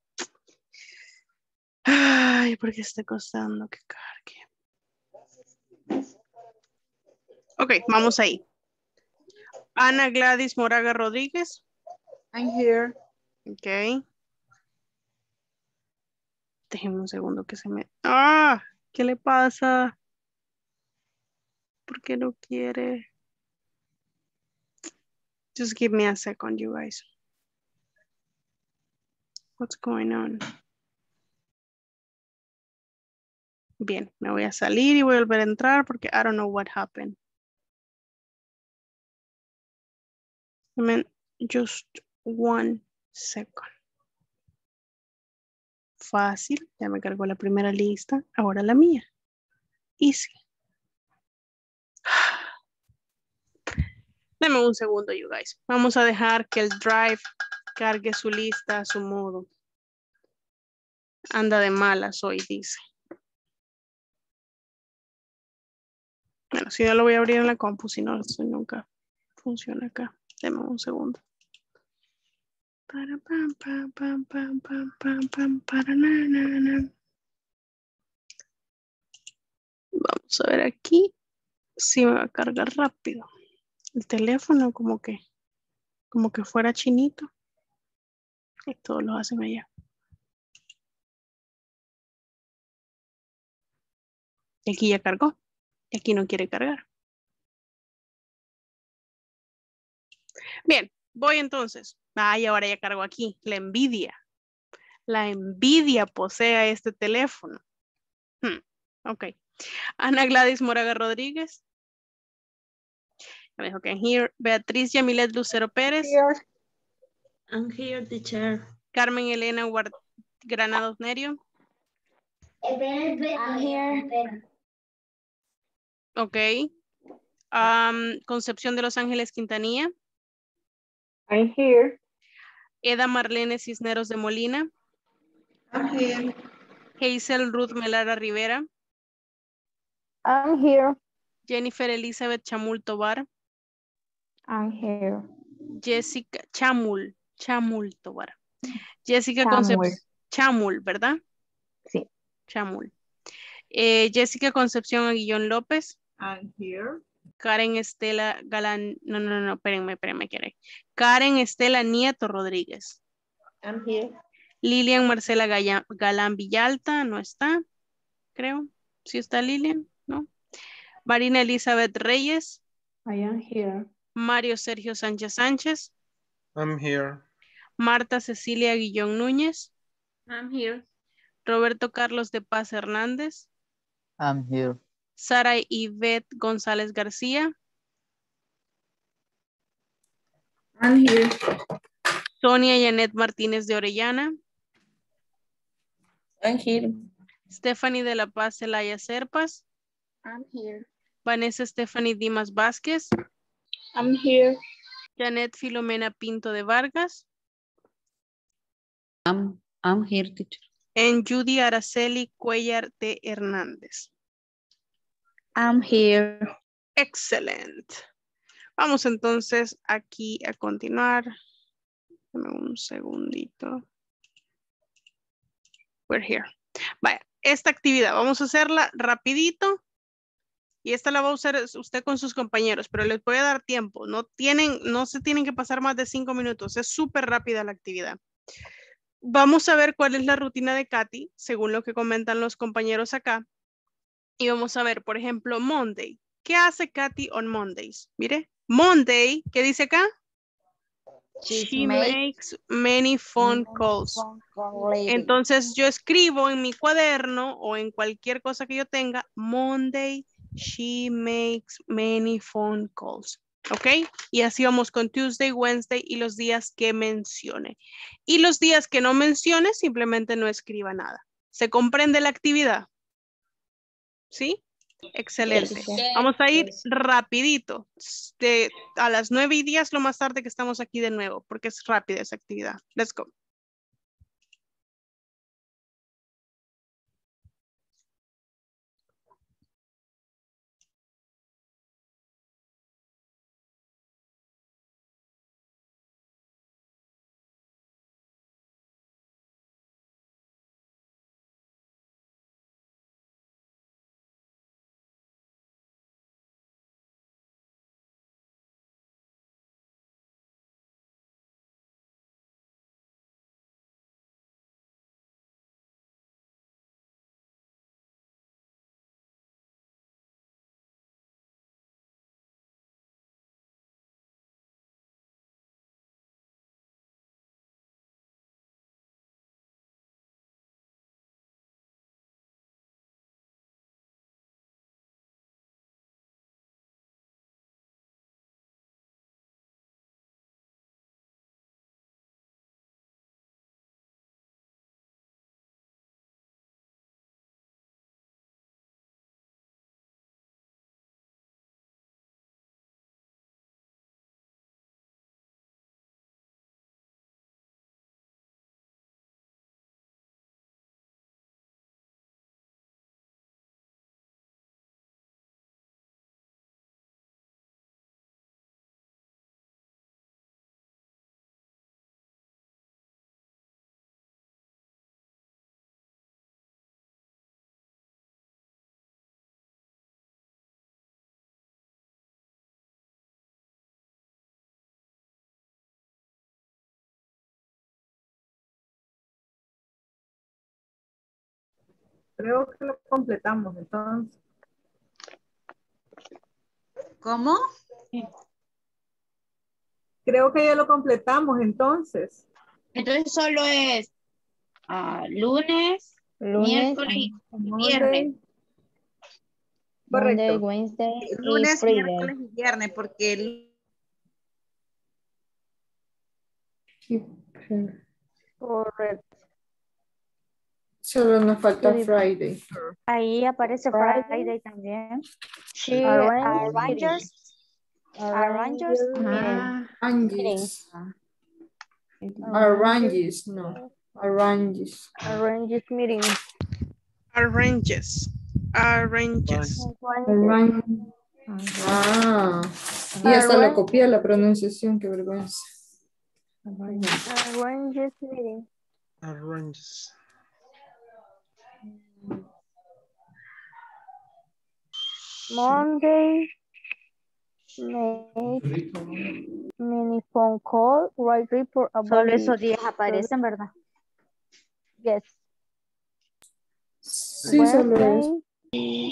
Ay, ¿por qué está costando que cargue? Ok, vamos ahí. Ana Gladys Moraga Rodríguez. I'm here. Ok. Déjeme un segundo que se me... ¡Ah! ¿Qué le pasa? ¿Por qué no quiere? Just give me a second, you guys. What's going on? Bien, me voy a salir y voy a volver a entrar porque I don't know what happened. Just 1 second. Fácil, ya me cargó la primera lista, ahora la mía. Easy. Deme un segundo, you guys. Vamos a dejar que el Drive cargue su lista a su modo. Anda de malas hoy, dice. Bueno, si no lo voy a abrir en la compu, si no, esto nunca funciona acá. Deme un segundo. Para pam pam pam pam pam pam pam para na na na. Vamos a ver aquí si me va a cargar rápido. El teléfono como que fuera chinito. Y todos lo hacen allá. Y aquí ya cargó. Y aquí no quiere cargar. Bien, voy entonces. Ay, ahora ya cargo aquí. La envidia. La envidia posee a este teléfono. Ok. Ana Gladys Moraga Rodríguez. Me dijo que here. Beatriz Yamilet Lucero Pérez. Here. I'm here, teacher. Carmen Elena Granados Nerio. I'm here. Ok. Concepción de Los Ángeles Quintanilla. I'm here. Eda Marlene Cisneros de Molina. I'm here. Hazel Ruth Melara Rivera. I'm here. Jennifer Elizabeth Chamul Tobar. I'm here. Jessica Chamul Tobar. Jessica Chamul. Concepción. Chamul, ¿verdad? Sí. Chamul. Jessica Concepción Aguillón López. I'm here. Karen Estela Galán. No, espérenme, quiere. Karen Estela Nieto Rodríguez. I'm here. Lilian Marcela Galán Villalta, no está, creo. ¿Sí está Lilian? No. Marina Elizabeth Reyes. I am here. Mario Sergio Sánchez Sánchez. I'm here. Marta Cecilia Guillón Núñez. I'm here. Roberto Carlos de Paz Hernández. I'm here. Sara Ivette González García. I'm here. Sonia Janet Martínez de Orellana. I'm here. Stephanie de la Paz Celaya Serpas. I'm here. Vanessa Stephanie Dimas Vázquez. I'm here. Janet Filomena Pinto de Vargas. I'm here, teacher. And Judy Araceli Cuellar de Hernández. I'm here. Excelente. Vamos entonces aquí a continuar. Dame un segundito. We're here. Vaya, esta actividad vamos a hacerla rapidito. Y esta la va a usar usted con sus compañeros, pero les voy a dar tiempo. No se tienen que pasar más de 5 minutos. Es súper rápida la actividad. Vamos a ver cuál es la rutina de Katy, según lo que comentan los compañeros acá. Y vamos a ver, por ejemplo, Monday. ¿Qué hace Katy on Mondays? Mire, Monday, ¿qué dice acá? She makes many phone calls. Entonces yo escribo en mi cuaderno o en cualquier cosa que yo tenga, Monday, she makes many phone calls. ¿Ok? Y así vamos con Tuesday, Wednesday y los días que mencione. Y los días que no mencione, simplemente no escriba nada. ¿Se comprende la actividad? ¿Sí? Excelente. Vamos a ir rapidito. A las 9:10 lo más tarde que estamos aquí de nuevo, porque es rápida esa actividad. Let's go. Creo que lo completamos entonces. ¿Cómo? Creo que ya lo completamos entonces. Entonces solo es lunes, miércoles y viernes. Correcto. Monday, Wednesday Lunes, y Friday. miércoles y viernes, porque Correcto. Solo nos falta Sí. Friday. Ahí aparece Friday también. She arranges Arranges. Arranges, no. Arranges. meeting. Arranges. Ah. Y hasta lo copié la pronunciación, qué vergüenza. Arranges meeting. Arranges. Monday, make many phone call, write report about Solo the esos días aparecen, ¿verdad? Yes. Sí, solo es. Wednesday,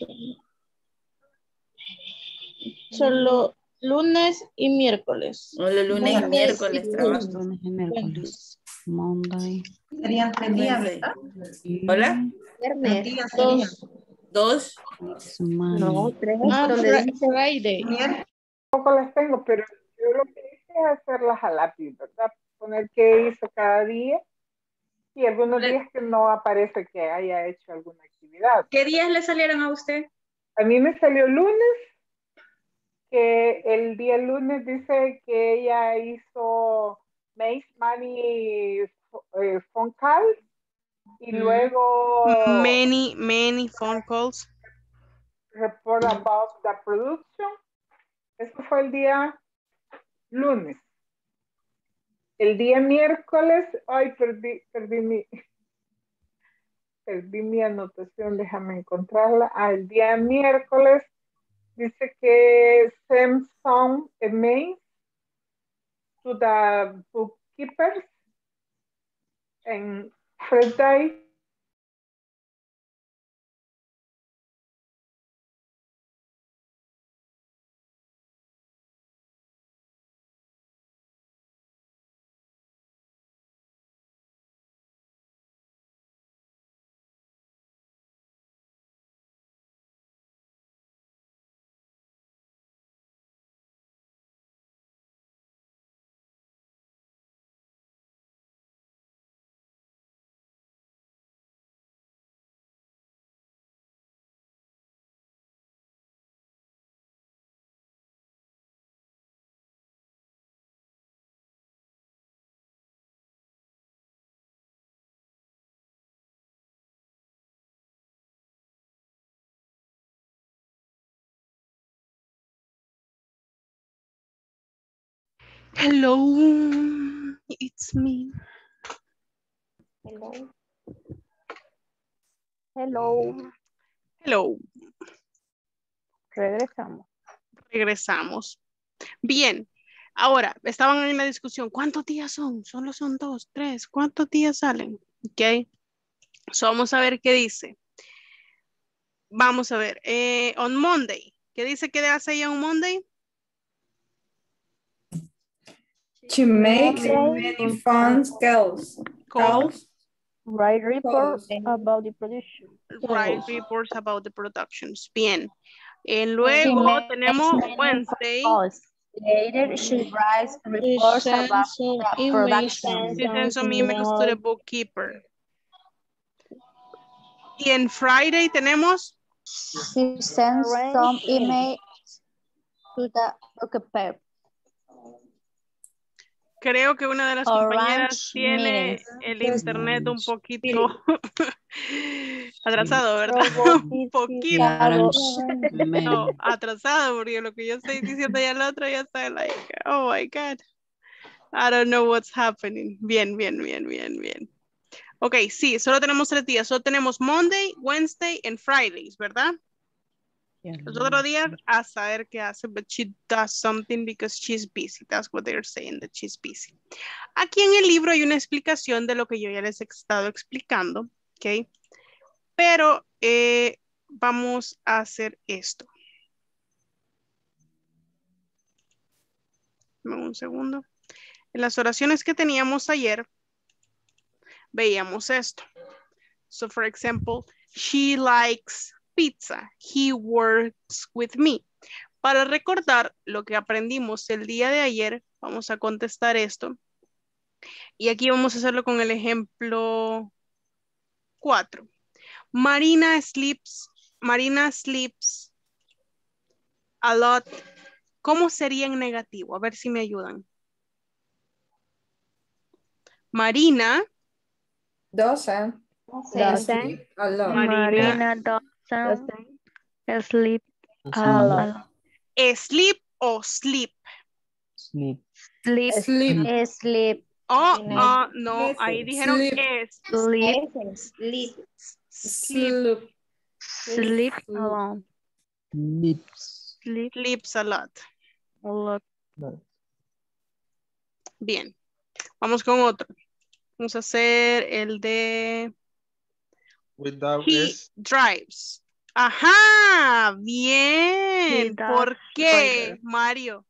Solo lunes y miércoles. Solo lunes y Monday miércoles y trabajo. Lunes y miércoles. Monday. Serían 3 días, Wednesday. ¿verdad? Hola. 3 Viernes. días serían. Dos. Next Monday. No, 3. Ah, Donde dice Friday. Tampoco las tengo, pero yo lo que hice es hacerlas a lápiz, ¿verdad? Poner qué hizo cada día y algunos días que no aparece que haya hecho alguna actividad. ¿Qué días le salieron a usted? A mí me salió lunes, que el día lunes dice que ella hizo Make Money phone calls y luego Many phone calls. report about the production. Eso fue el día lunes. El día miércoles, ay, perdí mi anotación, déjame encontrarla. El día miércoles dice que send some emails to the bookkeepers en Friday. Hello, it's me. hello. Hello. Hello. Regresamos. Regresamos. Bien. Ahora, estaban en la discusión. ¿Cuántos días son? Solo son 2, 3. ¿Cuántos días salen? Ok. So, vamos a ver qué dice. Vamos a ver. On Monday. ¿Qué dice que hace ella on Monday? She makes many phone calls. Write report about the production. Write reports about the productions. Bien. Luego tenemos Wednesday. Later, she writes reports about the production. She sends some emails to the bookkeeper. Y en Friday tenemos. She sends some emails to the bookkeeper. Creo que una de las compañeras tiene el internet un poquito atrasado, ¿verdad? Un poquito. No, atrasado, porque lo que yo estoy diciendo ya el otro ya está like, oh my God. I don't know what's happening. Bien. Ok, sí, solo tenemos 3 días. Solo tenemos Monday, Wednesday and Fridays, ¿verdad? Los otros días a saber qué hace, but she does something because she's busy. That's what they're saying, that she's busy. Aquí en el libro hay una explicación de lo que yo ya les he estado explicando, ¿ok? Pero vamos a hacer esto. Dame un segundo. En las oraciones que teníamos ayer, veíamos esto. So, for example, she likes pizza. He works with me. Para recordar lo que aprendimos el día de ayer, vamos a contestar esto. Y aquí vamos a hacerlo con el ejemplo 4. Marina sleeps a lot. ¿Cómo sería en negativo? A ver si me ayudan. Marina doesn't sleep a lot. Marina doesn't sleep a lot. ¿Sleep o sleep? Sleep. Sleep. Sleep. Sleep. Oh, Sleep. no, ahí dijeron Sleep. es. Sleep. Sleep. Sleep. Sleep alone. Lips. Sleep Sleeps a lot. a lot. Bien. Vamos con otro. Vamos a hacer el de Without he S. drives. Ajá, bien. does ¿Por qué, drive. Mario?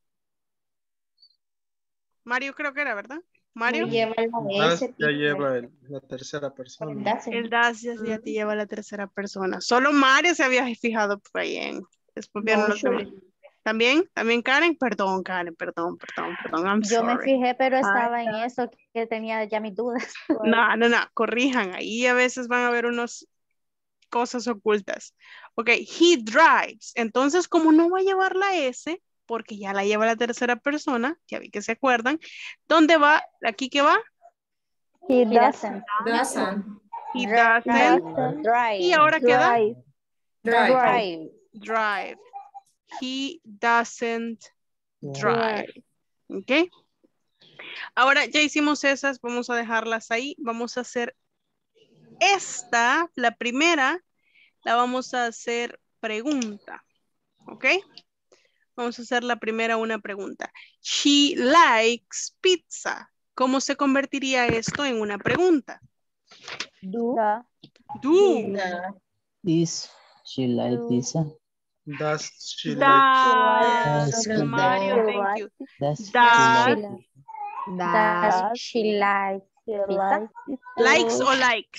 Mario creo que era, ¿verdad? No Mario. lleva la Das S, ya teacher. lleva la tercera persona. El das ya te lleva a la tercera persona. Solo Mario se había fijado por ahí en. Después vieron No, los demás. ¿También? ¿También Karen? Perdón, Karen, perdón. I'm Yo me sorry. fijé, pero estaba en eso que tenía ya mis dudas. No, corrijan. Ahí a veces van a haber unas cosas ocultas. Ok, he drives. Entonces, como no va a llevar la S, porque ya la lleva la tercera persona, ya vi que se acuerdan, ¿dónde va? ¿Aquí qué va? He doesn't. Doesn't. He doesn't. Drive. ¿Y ahora qué da? Drive. Drive. He doesn't drive. Ok. Ahora ya hicimos esas, vamos a dejarlas ahí. Vamos a hacer esta, la primera, la vamos a hacer pregunta. ¿Ok? Vamos a hacer la primera una pregunta. She likes pizza. ¿Cómo se convertiría esto en una pregunta? Do. Do. Is she like pizza? Does she like Does. Does Mario, thank you. Does she Does. like Does she like pizza? Likes or like?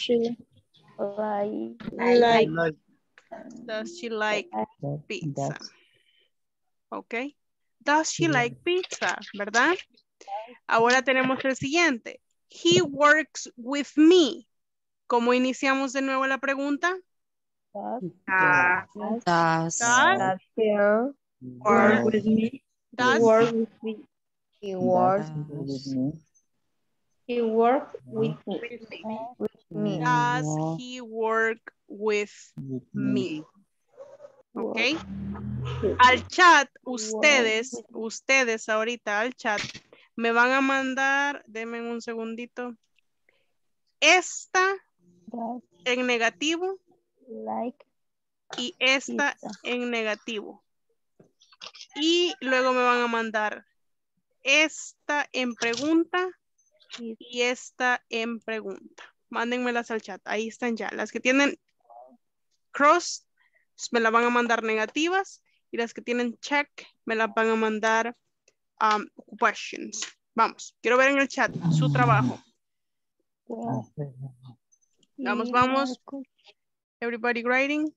like Does she like pizza? Does Ok. Does she like pizza? ¿Verdad? Ahora tenemos el siguiente. He works with me. ¿Cómo iniciamos de nuevo la pregunta? Does Work with me. Does. Work with me. He works. He work with me. Does he work with me? ¿Ok? Al chat, ustedes ahorita al chat, me van a mandar, denme un segundito, esta en negativo y esta en negativo. Y luego me van a mandar esta en pregunta y esta en pregunta. Mándenmelas al chat, ahí están ya. Las que tienen cross me las van a mandar negativas y las que tienen check me las van a mandar questions. Vamos, quiero ver en el chat su trabajo. Vamos. Everybody writing.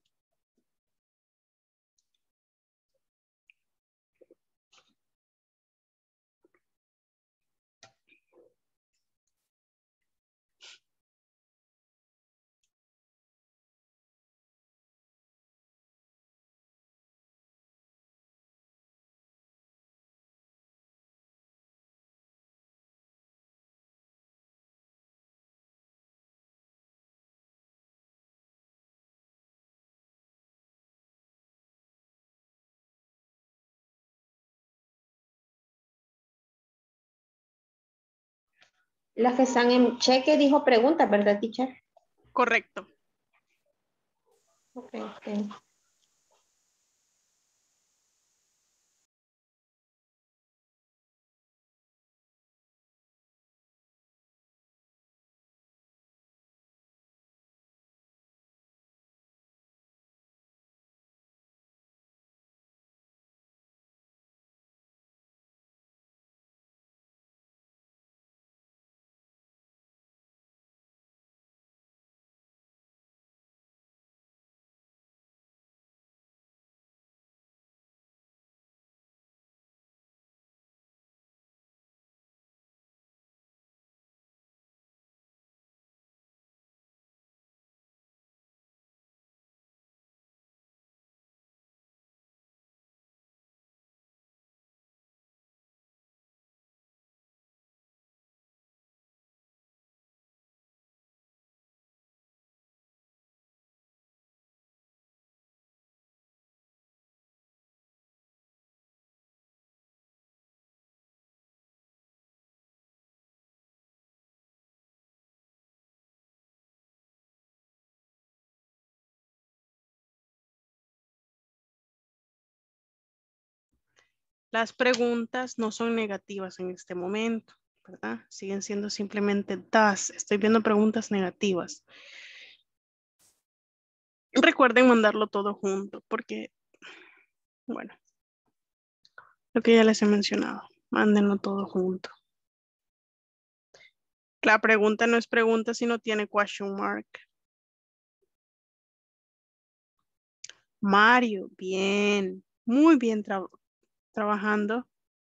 Las que están en cheque dijo pregunta, ¿verdad, teacher? Correcto. Ok. Las preguntas no son negativas en este momento, ¿verdad? Siguen siendo simplemente does. Estoy viendo preguntas negativas. Recuerden mandarlo todo junto porque, bueno, lo que ya les he mencionado, mándenlo todo junto. La pregunta no es pregunta si no tiene question mark. Mario, bien, muy bien trabajando.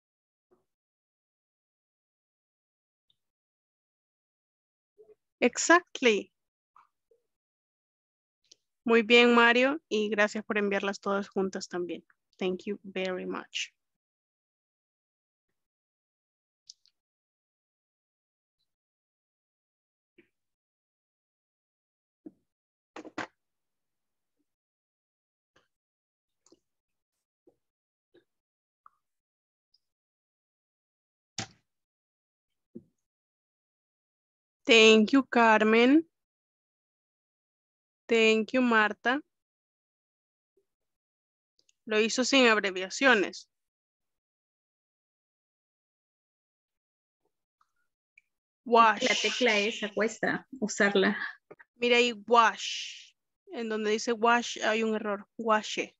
Exactly. Muy bien, Mario, y gracias por enviarlas todas juntas también. Thank you very much. Thank you, Carmen. Thank you, Marta. Lo hizo sin abreviaciones. Wash. La tecla esa cuesta usarla. Mira ahí, wash. En donde dice wash hay un error. Washe.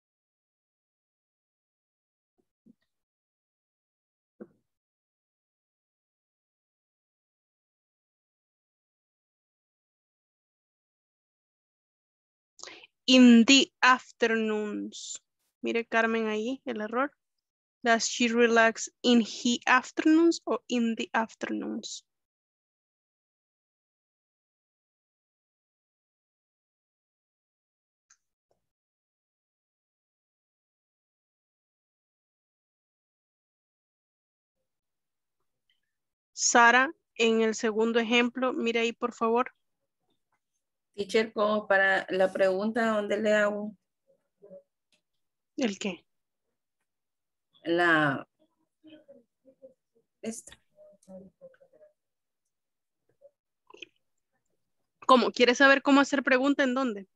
In the afternoons. Mire, Carmen, ahí el error. Does she relax in the afternoons o in the afternoons? Sara, en el segundo ejemplo, mire ahí, por favor. Teacher, como para la pregunta, ¿dónde le hago? ¿El qué? Esta. ¿Cómo? ¿Quieres saber cómo hacer pregunta en dónde?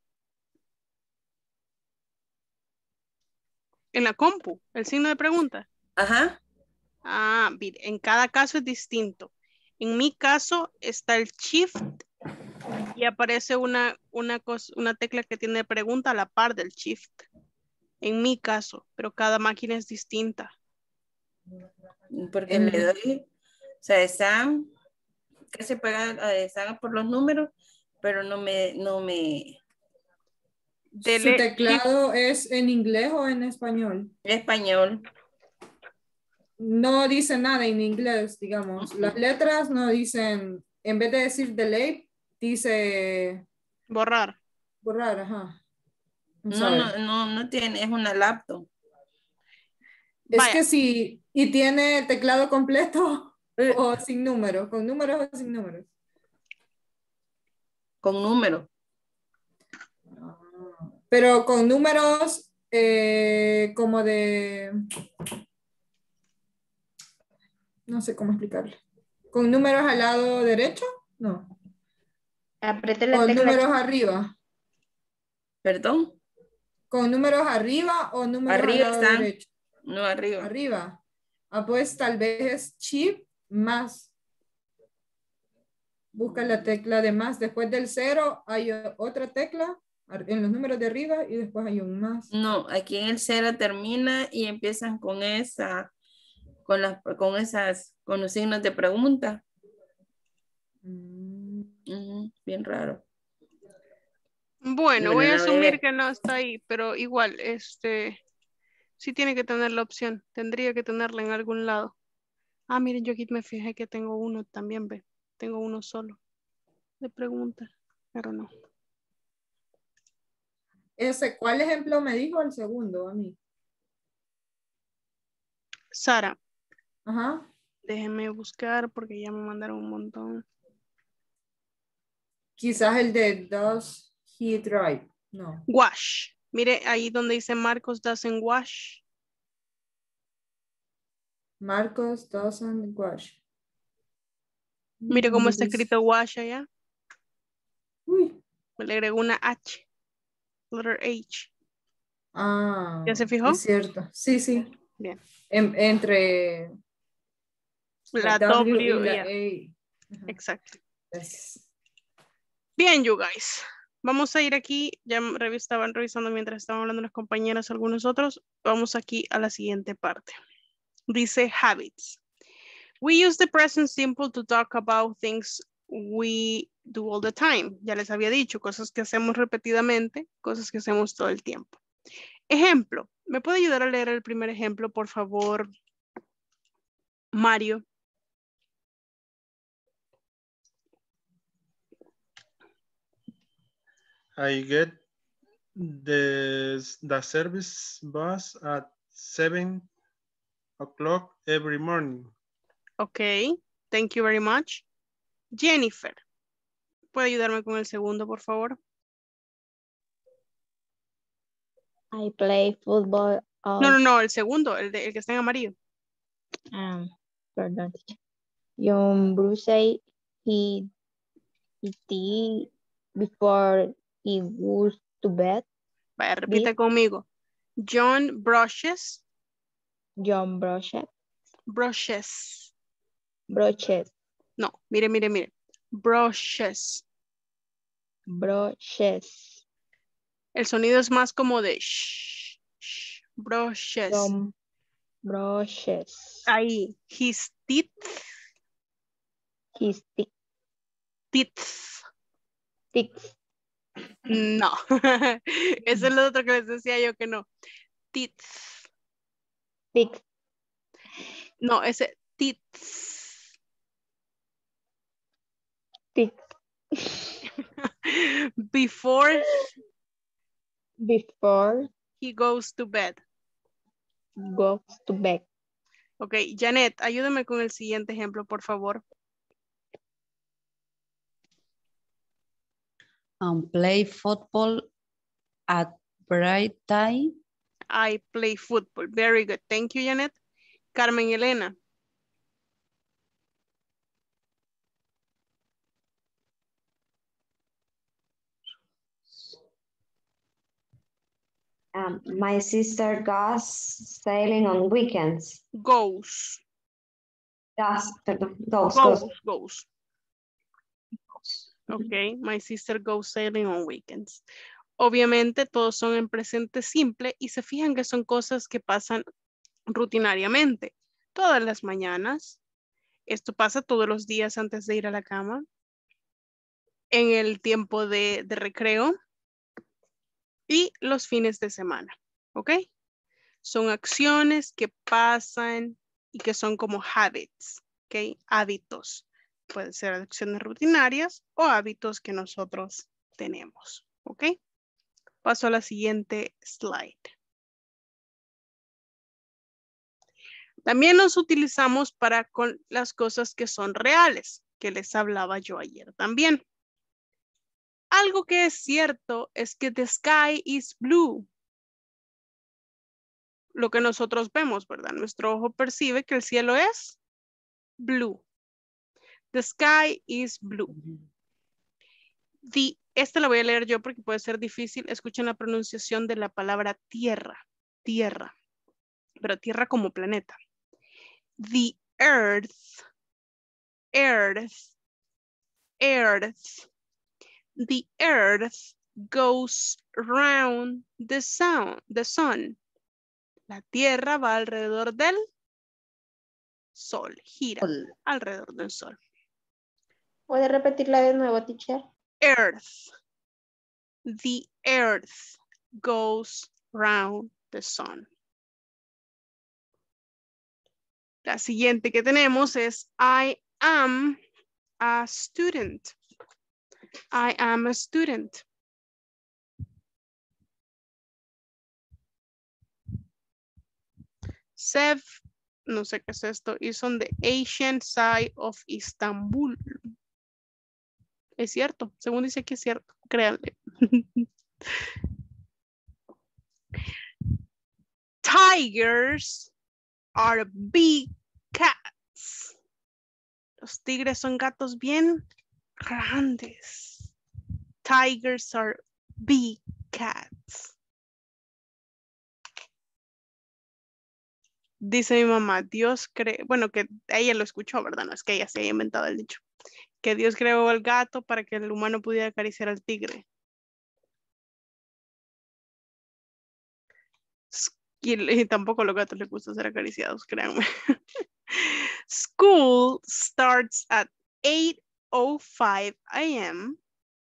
En la compu, el signo de pregunta. Ajá. Ah, mire, en cada caso es distinto. En mi caso está el shift y aparece una tecla que tiene pregunta a la par del shift. En mi caso, pero cada máquina es distinta. Porque le doy, o sea, están, que se están por los números, pero no me. ¿Su teclado es en inglés o en español? Español. No dice nada en inglés, digamos. Las letras no dicen, en vez de decir delete, dice... Borrar. Borrar, ajá. No tiene, es una laptop. Es que sí, y tiene teclado completo o sin números, con números o sin números. Con números. Pero con números como de... No sé cómo explicarlo. ¿Con números al lado derecho? No. Apreté la ¿O tecla. números arriba? ¿Perdón? ¿Con números arriba o números Arriba al lado están. derecho? No, arriba. Arriba. Ah, pues tal vez es shift más. Busca la tecla de más. Después del 0 hay otra tecla en los números de arriba y después hay un más. No, aquí en el 0 termina y empiezan con esa, con los signos de pregunta. Bien raro. Bueno, voy a asumir que no está ahí, pero igual, sí tiene que tener la opción. Tendría que tenerla en algún lado. Ah, miren, yo aquí me fijé que tengo uno también, ve. Tengo uno solo de pregunta, pero no. ¿Cuál ejemplo me dijo el segundo a mí? Sara. Ajá. Déjenme buscar porque ya me mandaron un montón. Quizás el de does he drive. No. Wash. Mire ahí donde dice Marcos doesn't wash. Marcos doesn't wash. Mire cómo está escrito wash allá. Uy. Me le agregó una H. Letter H. Ah. ¿Ya se fijó? Es cierto. Sí, sí. Bien. Entre La W W y la yeah. A. Exacto. Gracias. Bien, you guys. Vamos a ir aquí, ya estaban revisando mientras estaban hablando las compañeras algunos otros. Vamos aquí a la siguiente parte. Dice habits. We use the present simple to talk about things we do all the time. Ya les había dicho, cosas que hacemos repetidamente, cosas que hacemos todo el tiempo. Ejemplo, ¿me puede ayudar a leer el primer ejemplo, por favor, Mario? I get the service bus at 7 o'clock every morning. Ok, thank you very much. Jennifer, ¿puede ayudarme con el segundo, por favor? I play football. No, el segundo, el que está en amarillo. Perdón. John Bruce, he tea before he goes to bed. Vaya, repite conmigo. John brushes. John brushes. Brushes. Brushes. No, mire. Brushes. Brushes. El sonido es más como de shh, shh. Brushes. Brushes. Ahí. His teeth. His teeth. Teeth. Teeth. No. Eso es lo otro que les decía yo que no. Teeth. Teeth. No, ese teeth. Teeth. Before he goes to bed. Ok, Janet, ayúdame con el siguiente ejemplo, por favor. Play football at bright time. I play football. Very good. Thank you, Janet. Carmen Elena. My sister goes sailing on weekends. Goes. Goes. Ok, my sister goes sailing on weekends. Obviamente todos son en presente simple y se fijan que son cosas que pasan rutinariamente. Todas las mañanas. Esto pasa todos los días antes de ir a la cama. En el tiempo de recreo. Y los fines de semana. ¿Ok? Son acciones que pasan y que son como habits. ¿Ok? Hábitos. Pueden ser acciones rutinarias o hábitos que nosotros tenemos. ¿Ok? Paso a la siguiente slide. También los utilizamos para con las cosas que son reales, que les hablaba yo ayer también. Algo que es cierto es que the sky is blue. Lo que nosotros vemos, ¿verdad? Nuestro ojo percibe que el cielo es blue. The sky is blue. Esta la voy a leer yo porque puede ser difícil. Escuchen la pronunciación de la palabra tierra. Tierra. Pero tierra como planeta. The earth. Earth. Earth. The earth goes round the sun. La tierra va alrededor del sol. Gira alrededor del sol. ¿Puede repetirla de nuevo, teacher? Earth. The earth goes round the sun. La siguiente que tenemos es I am a student. I am a student. Sev, no sé qué es esto, is on the ancient side of Istanbul. Es cierto, según dice que es cierto, créanle. Tigers are big cats. Los tigres son gatos bien grandes. Tigers are big cats. Dice mi mamá, Dios cree, bueno, que ella lo escuchó, ¿verdad? No es que ella se haya inventado el dicho. Que Dios creó el gato para que el humano pudiera acariciar al tigre. Y tampoco a los gatos les gusta ser acariciados, créanme. School starts at 8:05 a.m.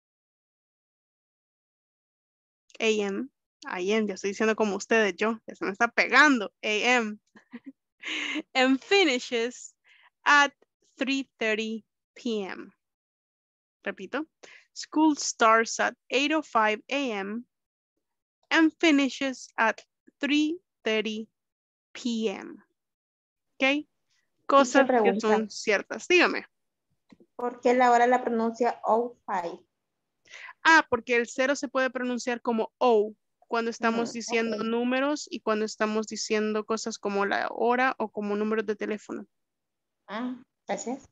AM, ya estoy diciendo como ustedes, ya se me está pegando, AM. And finishes at 3:30 p.m. Repito, school starts at 8:05 a.m. and finishes at 3:30 p.m. ¿Ok? Cosas que pregunta? son ciertas. Dígame. ¿Por qué la hora la pronuncia 05? Ah, porque el 0 se puede pronunciar como O cuando estamos diciendo ok. números y cuando estamos diciendo cosas como la hora o como números de teléfono. Ah, gracias.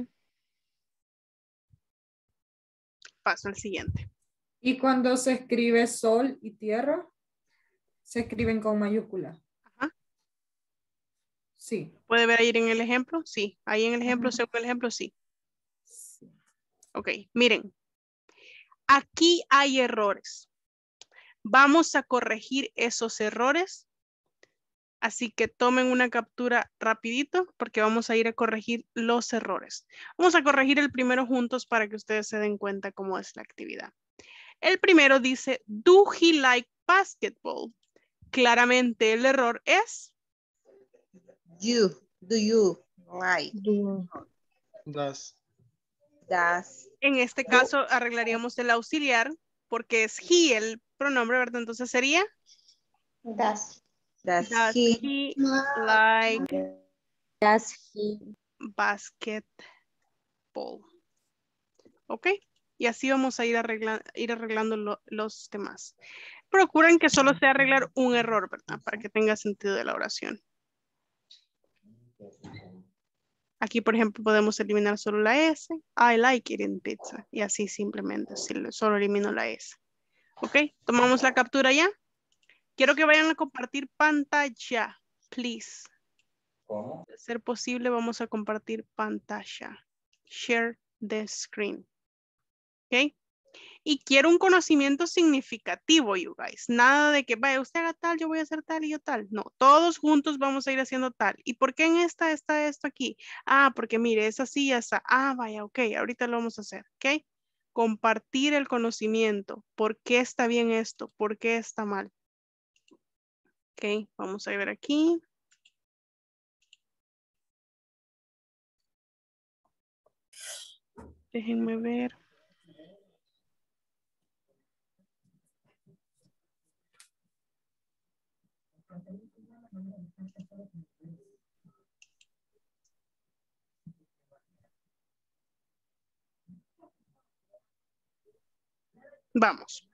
Paso al siguiente. Y cuando se escribe sol y tierra, se escriben con mayúscula. Ajá. Sí. ¿Puede ver ahí en el ejemplo? Sí. Ahí en el ejemplo, según el ejemplo, sí. Ok, miren. Aquí hay errores. Vamos a corregir esos errores. Así que tomen una captura rapidito porque vamos a ir a corregir los errores. Vamos a corregir el primero juntos para que ustedes se den cuenta cómo es la actividad. El primero dice, do he like basketball? Claramente el error es... Do you like? Does. En este caso arreglaríamos el auxiliar porque es he el pronombre, ¿verdad? Entonces sería... Does he like basketball? ¿Ok? Y así vamos a ir arreglando los demás. Procuren que solo sea arreglar un error, ¿verdad? Para que tenga sentido de la oración. Aquí, por ejemplo, podemos eliminar solo la S. I like eating pizza. Y así simplemente, solo elimino la S. ¿Ok? Tomamos la captura ya. Quiero que vayan a compartir pantalla, please. ¿Cómo? De ser posible, vamos a compartir pantalla. Share the screen. ¿Ok? Y quiero un conocimiento significativo, you guys. Nada de que, vaya, usted haga tal, yo voy a hacer tal y yo tal. No, todos juntos vamos a ir haciendo tal. ¿Y por qué en esta está esto aquí? Ah, porque mire, es así y esa. Ah, vaya, ok, ahorita lo vamos a hacer, ¿ok? Compartir el conocimiento. ¿Por qué está bien esto? ¿Por qué está mal? Ok, vamos a ver aquí. Déjenme ver. Vamos.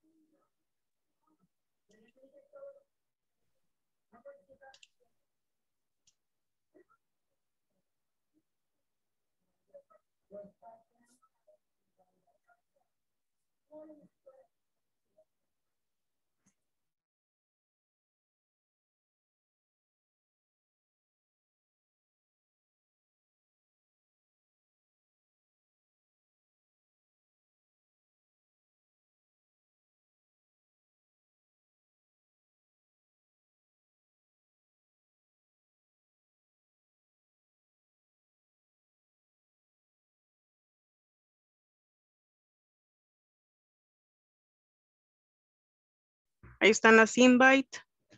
Ahí están las invite.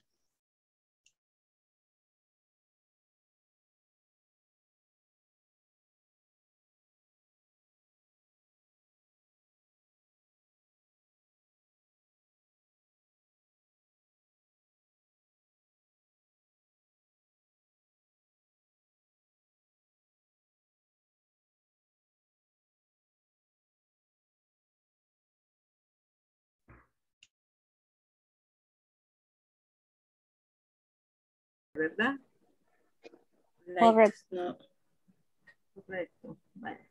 ¿Verdad? Correcto. No. Correcto. Vale.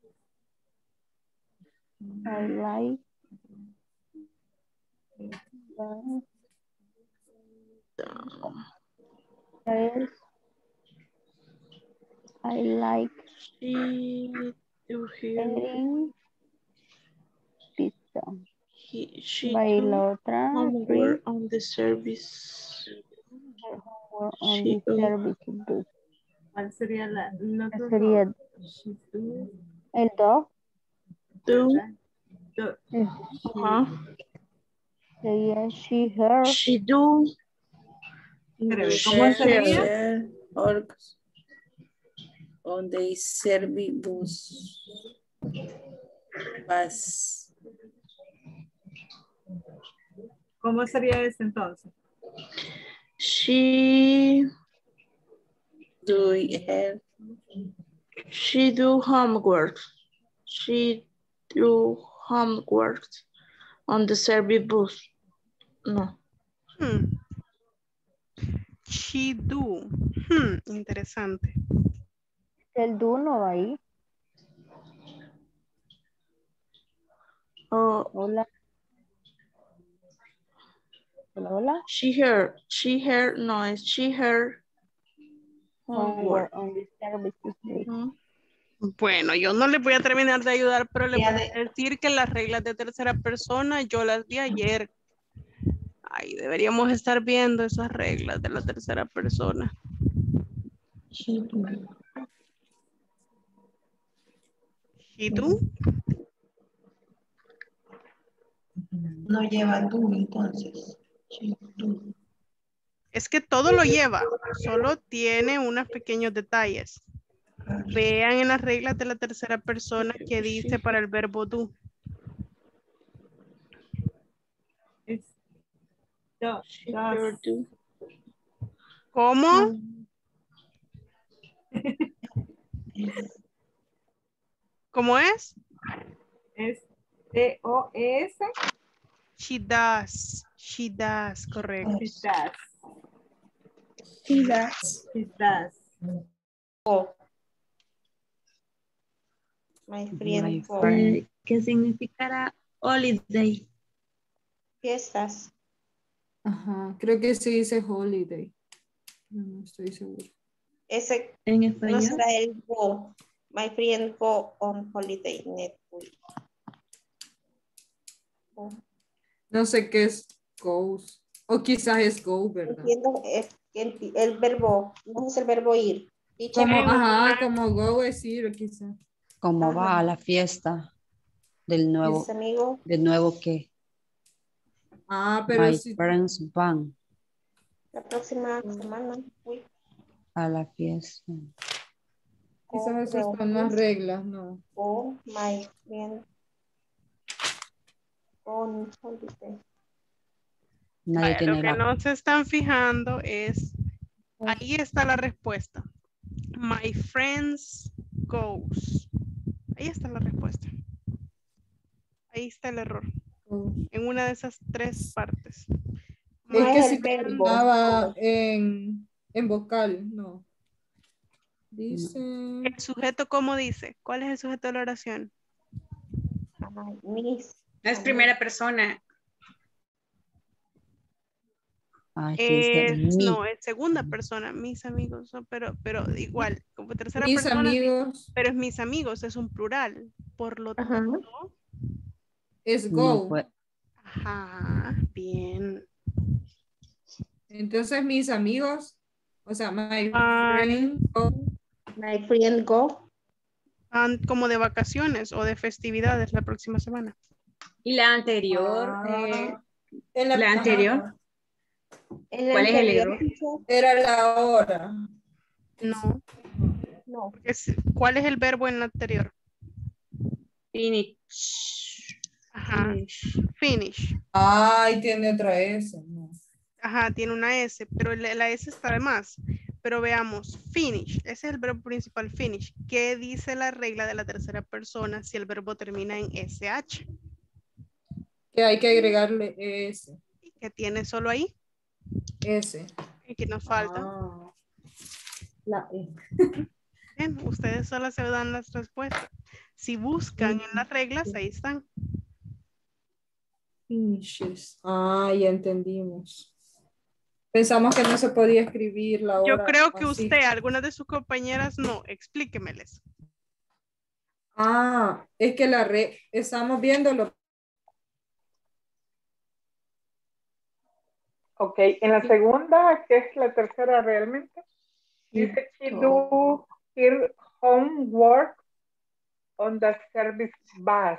I like I like She do her eating pizza. she By do la otra, homework on the service. homework on She the do. service bus. ¿Cuál sería la ¿Qué sería She do. el dog? Do. Ajá. Sería she, her. She do. ¿Cómo sería? Share on the service bus. Bus. ¿Cómo sería ese entonces? She Do her. she do homework. She do homework on the service bus. No. She do. Interesante. El do no va ahí. Oh, Hola. Hola, hola. she her, no, es she her homework. On the service bus. Bueno, yo no les voy a terminar de ayudar, pero les voy a decir que las reglas de tercera persona yo las vi ayer. Ahí deberíamos estar viendo esas reglas de la tercera persona. She do. ¿Y tú? No lleva do entonces. She do. Es que todo lo lleva, solo tiene unos pequeños detalles. Vean en las reglas de la tercera persona que dice para el verbo do. ¿Cómo? ¿Cómo es? Es D-O-S. She does. She does, correcto. She does. She does. She does. Oh. My friend. ¿Qué significará holiday? Fiestas. Ajá, creo que sí dice holiday. No estoy seguro. Ese En no español. será el go. My friend go on holiday next week. No sé qué es goes. O quizás es go, ¿verdad? Entiendo el verbo, no es el verbo ir. Como, ajá, como go es ir, quizás. Como va a la fiesta del nuevo. Mis amigos. ¿Del nuevo qué? Ah, pero My sí. friends van La próxima semana. Uy. a la fiesta. Quizás esas son las reglas, ¿no? Oh, my friend. On holiday. Nadie Vaya, tiene lo que la... no se están fijando es, ahí está la respuesta. My friends goes. Ahí está la respuesta. Ahí está el error. En una de esas tres partes. Es que es si el verbo. estaba en vocal, no. Dice... ¿El sujeto cómo dice? ¿Cuál es el sujeto de la oración? Mis. Es primera persona. No, es segunda persona, mis amigos, ¿no? pero igual, como tercera Mis persona, amigos. pero es mis amigos, es un plural, por lo tanto. Es go. No, Ajá, bien. Entonces mis amigos, o sea, my friend go. My friend go. Van como de vacaciones o de festividades la próxima semana. Y la anterior. En la anterior. ¿Cuál es el error? Era la hora. No. No. ¿Cuál es el verbo en la anterior? Finish. Ajá. Finish. Ay, tiene otra S. No. Ajá, tiene una S, pero la S está de más. Pero veamos, finish, ese es el verbo principal, finish. ¿Qué dice la regla de la tercera persona si el verbo termina en SH? Que hay que agregarle S. ¿Y qué tiene solo ahí? S. ¿Y qué nos falta? La E. Bien, ustedes solo se dan las respuestas. Si buscan en las reglas, ahí están. Finishes. Ah, ya entendimos. Pensamos que no se podía escribir la Yo hora creo que así. usted, algunas de sus compañeras no. Explíquemeles. Ah, es que estamos viéndolo. Ok, en la segunda, que es la tercera realmente, dice she do her homework on the service bus.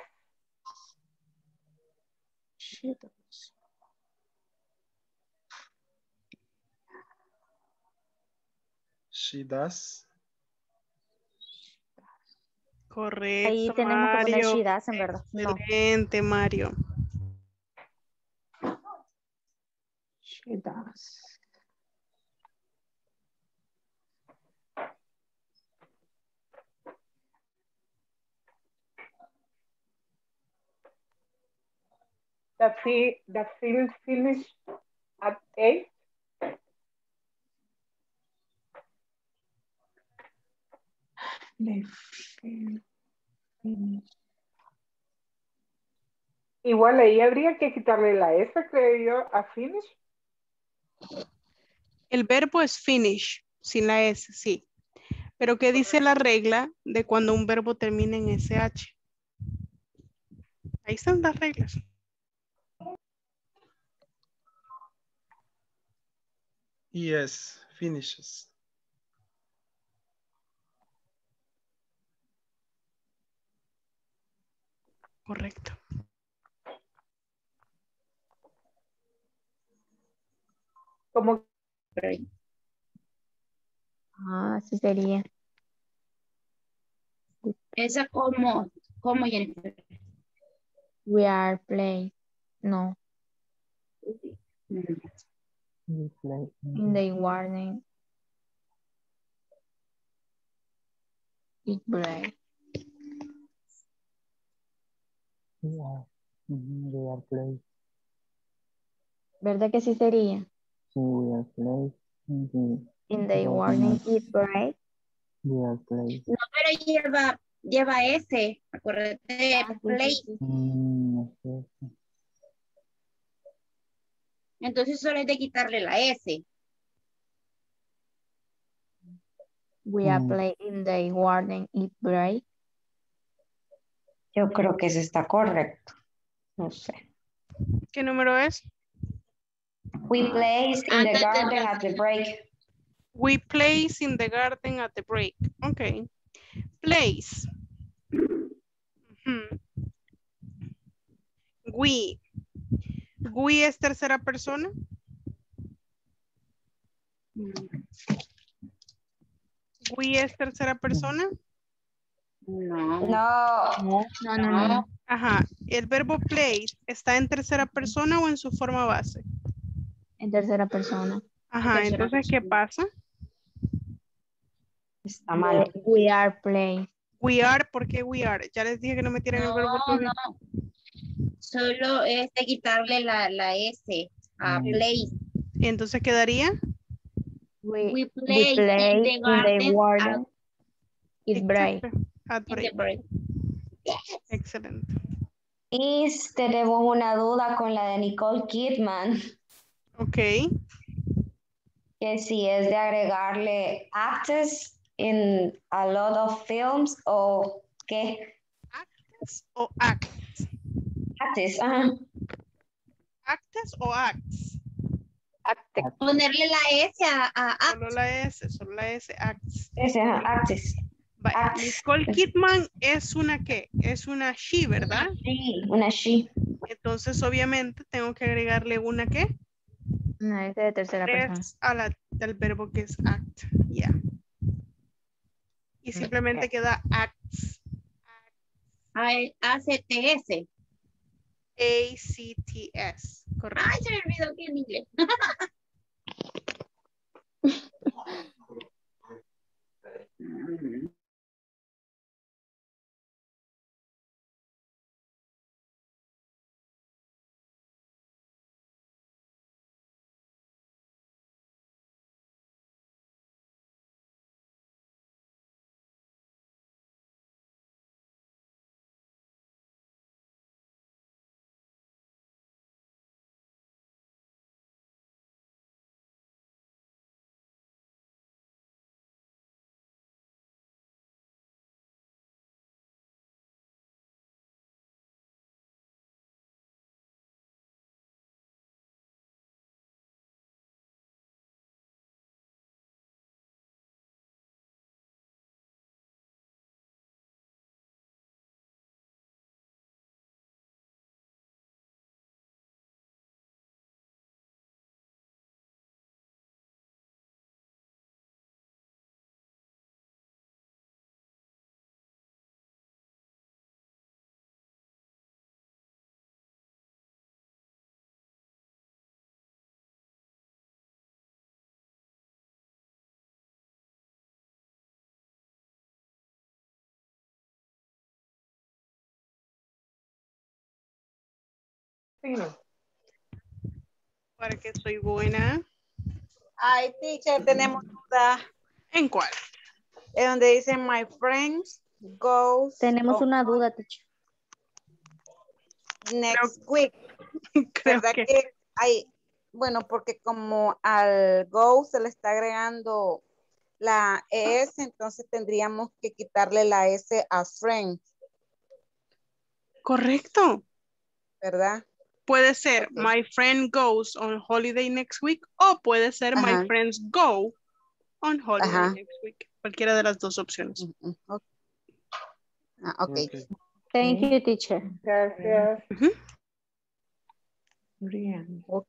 She does. Correcto, Ahí tenemos que poner Mario. she does, en verdad. No. Excelente, Mario. She does. The film finished at 8. Igual ahí habría que quitarle la S, creo yo, a finish. El verbo es finish, sin la S, sí. Pero ¿qué dice la regla de cuando un verbo termina en SH? Ahí están las reglas. Yes, finishes. Correcto. Como Así sería. Esa como Jennifer. We are playing. No. In the warning. It break. Yeah. We are play. ¿Verdad que sí sería? Sí, we are play. In the warning, it break. We are play. No, pero lleva S. Acuérdate de play. Okay. Entonces solo es de quitarle la S. We are playing in the warning, it break. Yo creo que ese está correcto. No sé. ¿Qué número es? We placed in the garden at the break. We place in the garden at the break. Ok. Place. Ujú. We. We es tercera persona. We es tercera persona. No. Ajá. El verbo place está en tercera persona o en su forma base. En tercera persona. Ajá. Entonces, ¿qué pasa? Está mal. We are playing. We are, ¿por qué we are? Ya les dije que no metieran el verbo to be. No. Solo es de quitarle la S a play. Y entonces quedaría. We play in the garden It break. At in the break. break. Excelente. Y tenemos una duda con la de Nicole Kidman. Ok. Que si es de agregarle actors in a lot of films o qué. Actors o acts. Actors, ajá. Actes o acts. Ponerle la S a acts. Solo la S, acts. Ese, ajá, actors. Nicole Kidman es una ¿qué? Es una she, ¿verdad? Sí, una she. Entonces, obviamente, tengo que agregarle una ¿qué? Una S de tercera persona. Al verbo que es act. Ya. Y simplemente queda acts. ACTS. A-C-T-S. Correcto. Ay, se me olvidó que en inglés. signo. Para que soy buena. Ay, teacher, tenemos duda. ¿En cuál? Es donde dice my friends goes Tenemos una duda, teacher. next week. Creo ¿Verdad que que hay? Bueno, porque como al go se le está agregando la ES, entonces tendríamos que quitarle la S a friend, correcto. ¿verdad? Puede ser Ok. my friend goes on holiday next week o puede ser my Ajá. friends go on holiday Ajá. next week. Cualquiera de las dos opciones. Ok. Ah, ok. Thank you, teacher. Gracias. Ujú. Ok.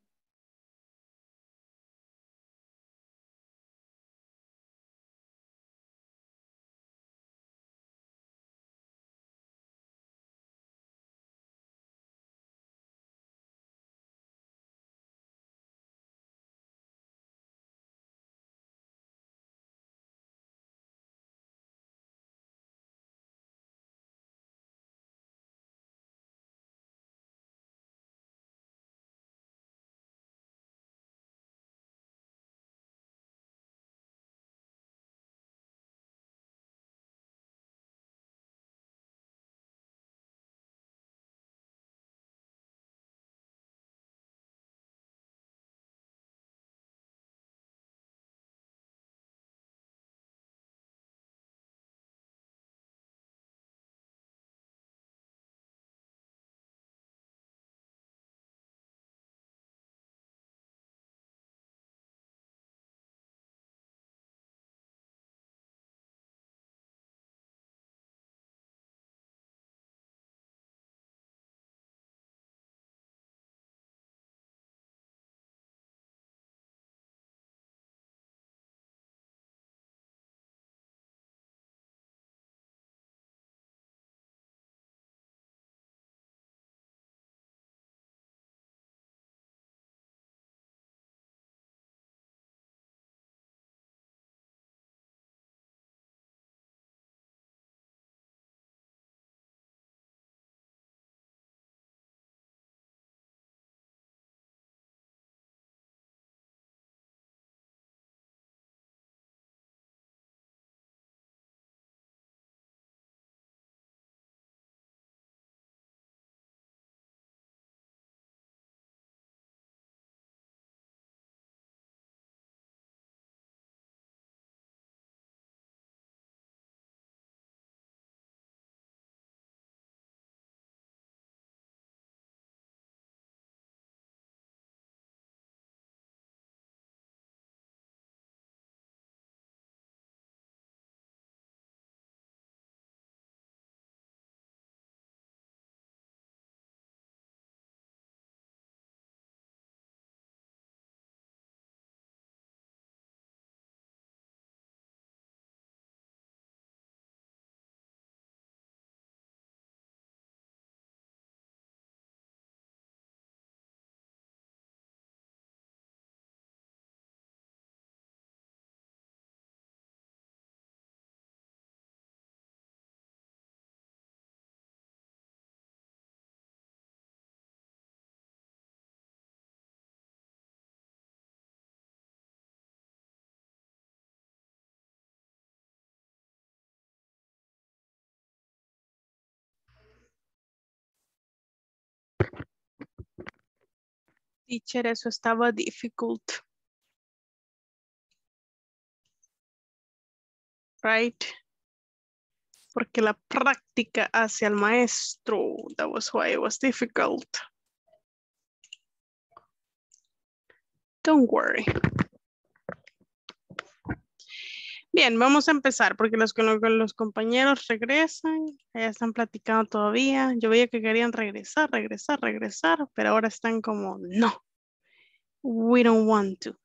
Teacher, eso estaba difficult. Right? Porque la práctica hacia el maestro. That was why it was difficult. Don't worry. Bien, vamos a empezar porque los compañeros regresan, ya están platicando todavía. Yo veía que querían regresar, pero ahora están como, no, we don't want to.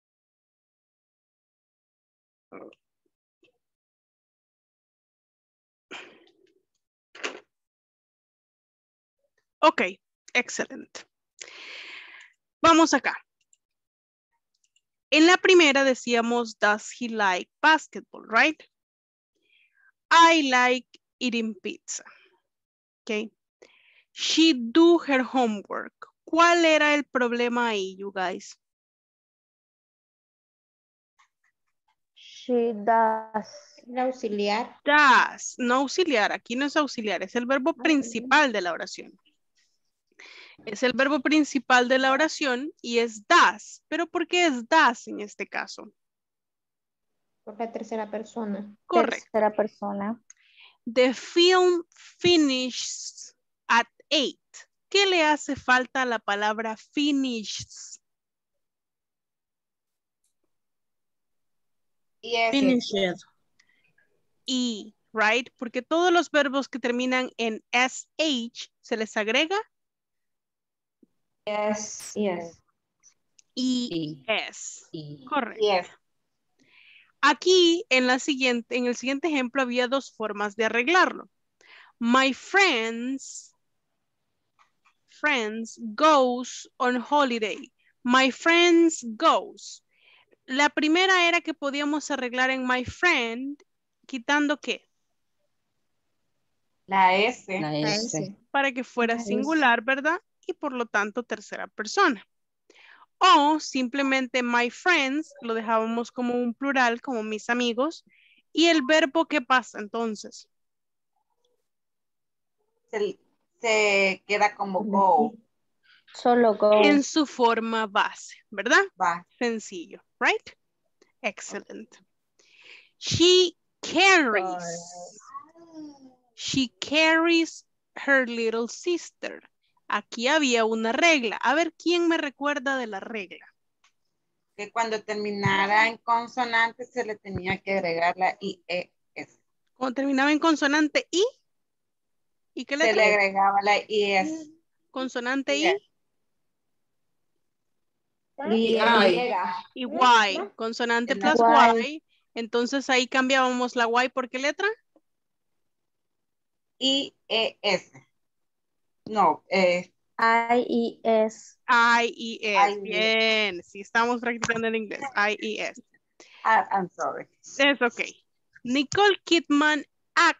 Ok, excelente. Vamos acá. En la primera decíamos, does he like basketball, right? I like eating pizza. Okay. She do her homework. ¿Cuál era el problema ahí, you guys? She does. El auxiliar. Does, no auxiliar, aquí no es auxiliar, es el verbo principal de la oración. Es el verbo principal de la oración y es does. ¿Pero por qué es does en este caso? Por la tercera persona. Correcto. Tercera persona. The film finishes at 8. ¿Qué le hace falta a la palabra finishes? Finished. Y, right? Porque todos los verbos que terminan en SH se les agrega Yes, yes. ES. Correcto. Yes. Aquí en el siguiente ejemplo había dos formas de arreglarlo. My friends goes on holiday. My friends goes. La primera era que podíamos arreglar en my friend, quitando ¿qué? La S. La S. Para que fuera La S. singular, ¿verdad? Y por lo tanto tercera persona. O simplemente my friends, lo dejábamos como un plural, como mis amigos. ¿Y el verbo qué pasa entonces? Se queda como go. Solo go. En su forma base, ¿verdad? Va. Sencillo, right? Excellent. She carries her little sister. Aquí había una regla. A ver, ¿quién me recuerda de la regla? Que cuando terminara en consonante se le tenía que agregar la IES. Cuando terminaba en consonante I. ¿Y qué letra? Se le agregaba la IES. Consonante I. Y Y. Consonante plus Y. Entonces ahí cambiábamos la Y por qué letra? IES. No, IES. IES. Bien. Sí, estamos practicando el inglés. IES. I'm sorry. Es okay. Nicole Kidman act.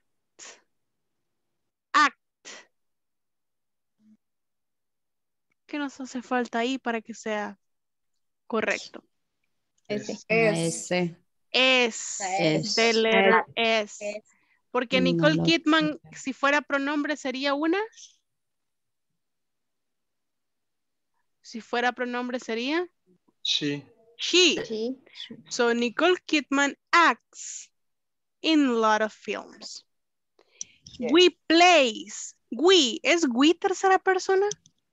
¿Qué nos hace falta ahí para que sea correcto? S. De letra S. Porque Nicole Kidman, si fuera pronombre, sería una. Si fuera pronombre, sería. She. She. So Nicole Kidman acts in a lot of films. Yes. We plays. We. ¿Es we tercera persona?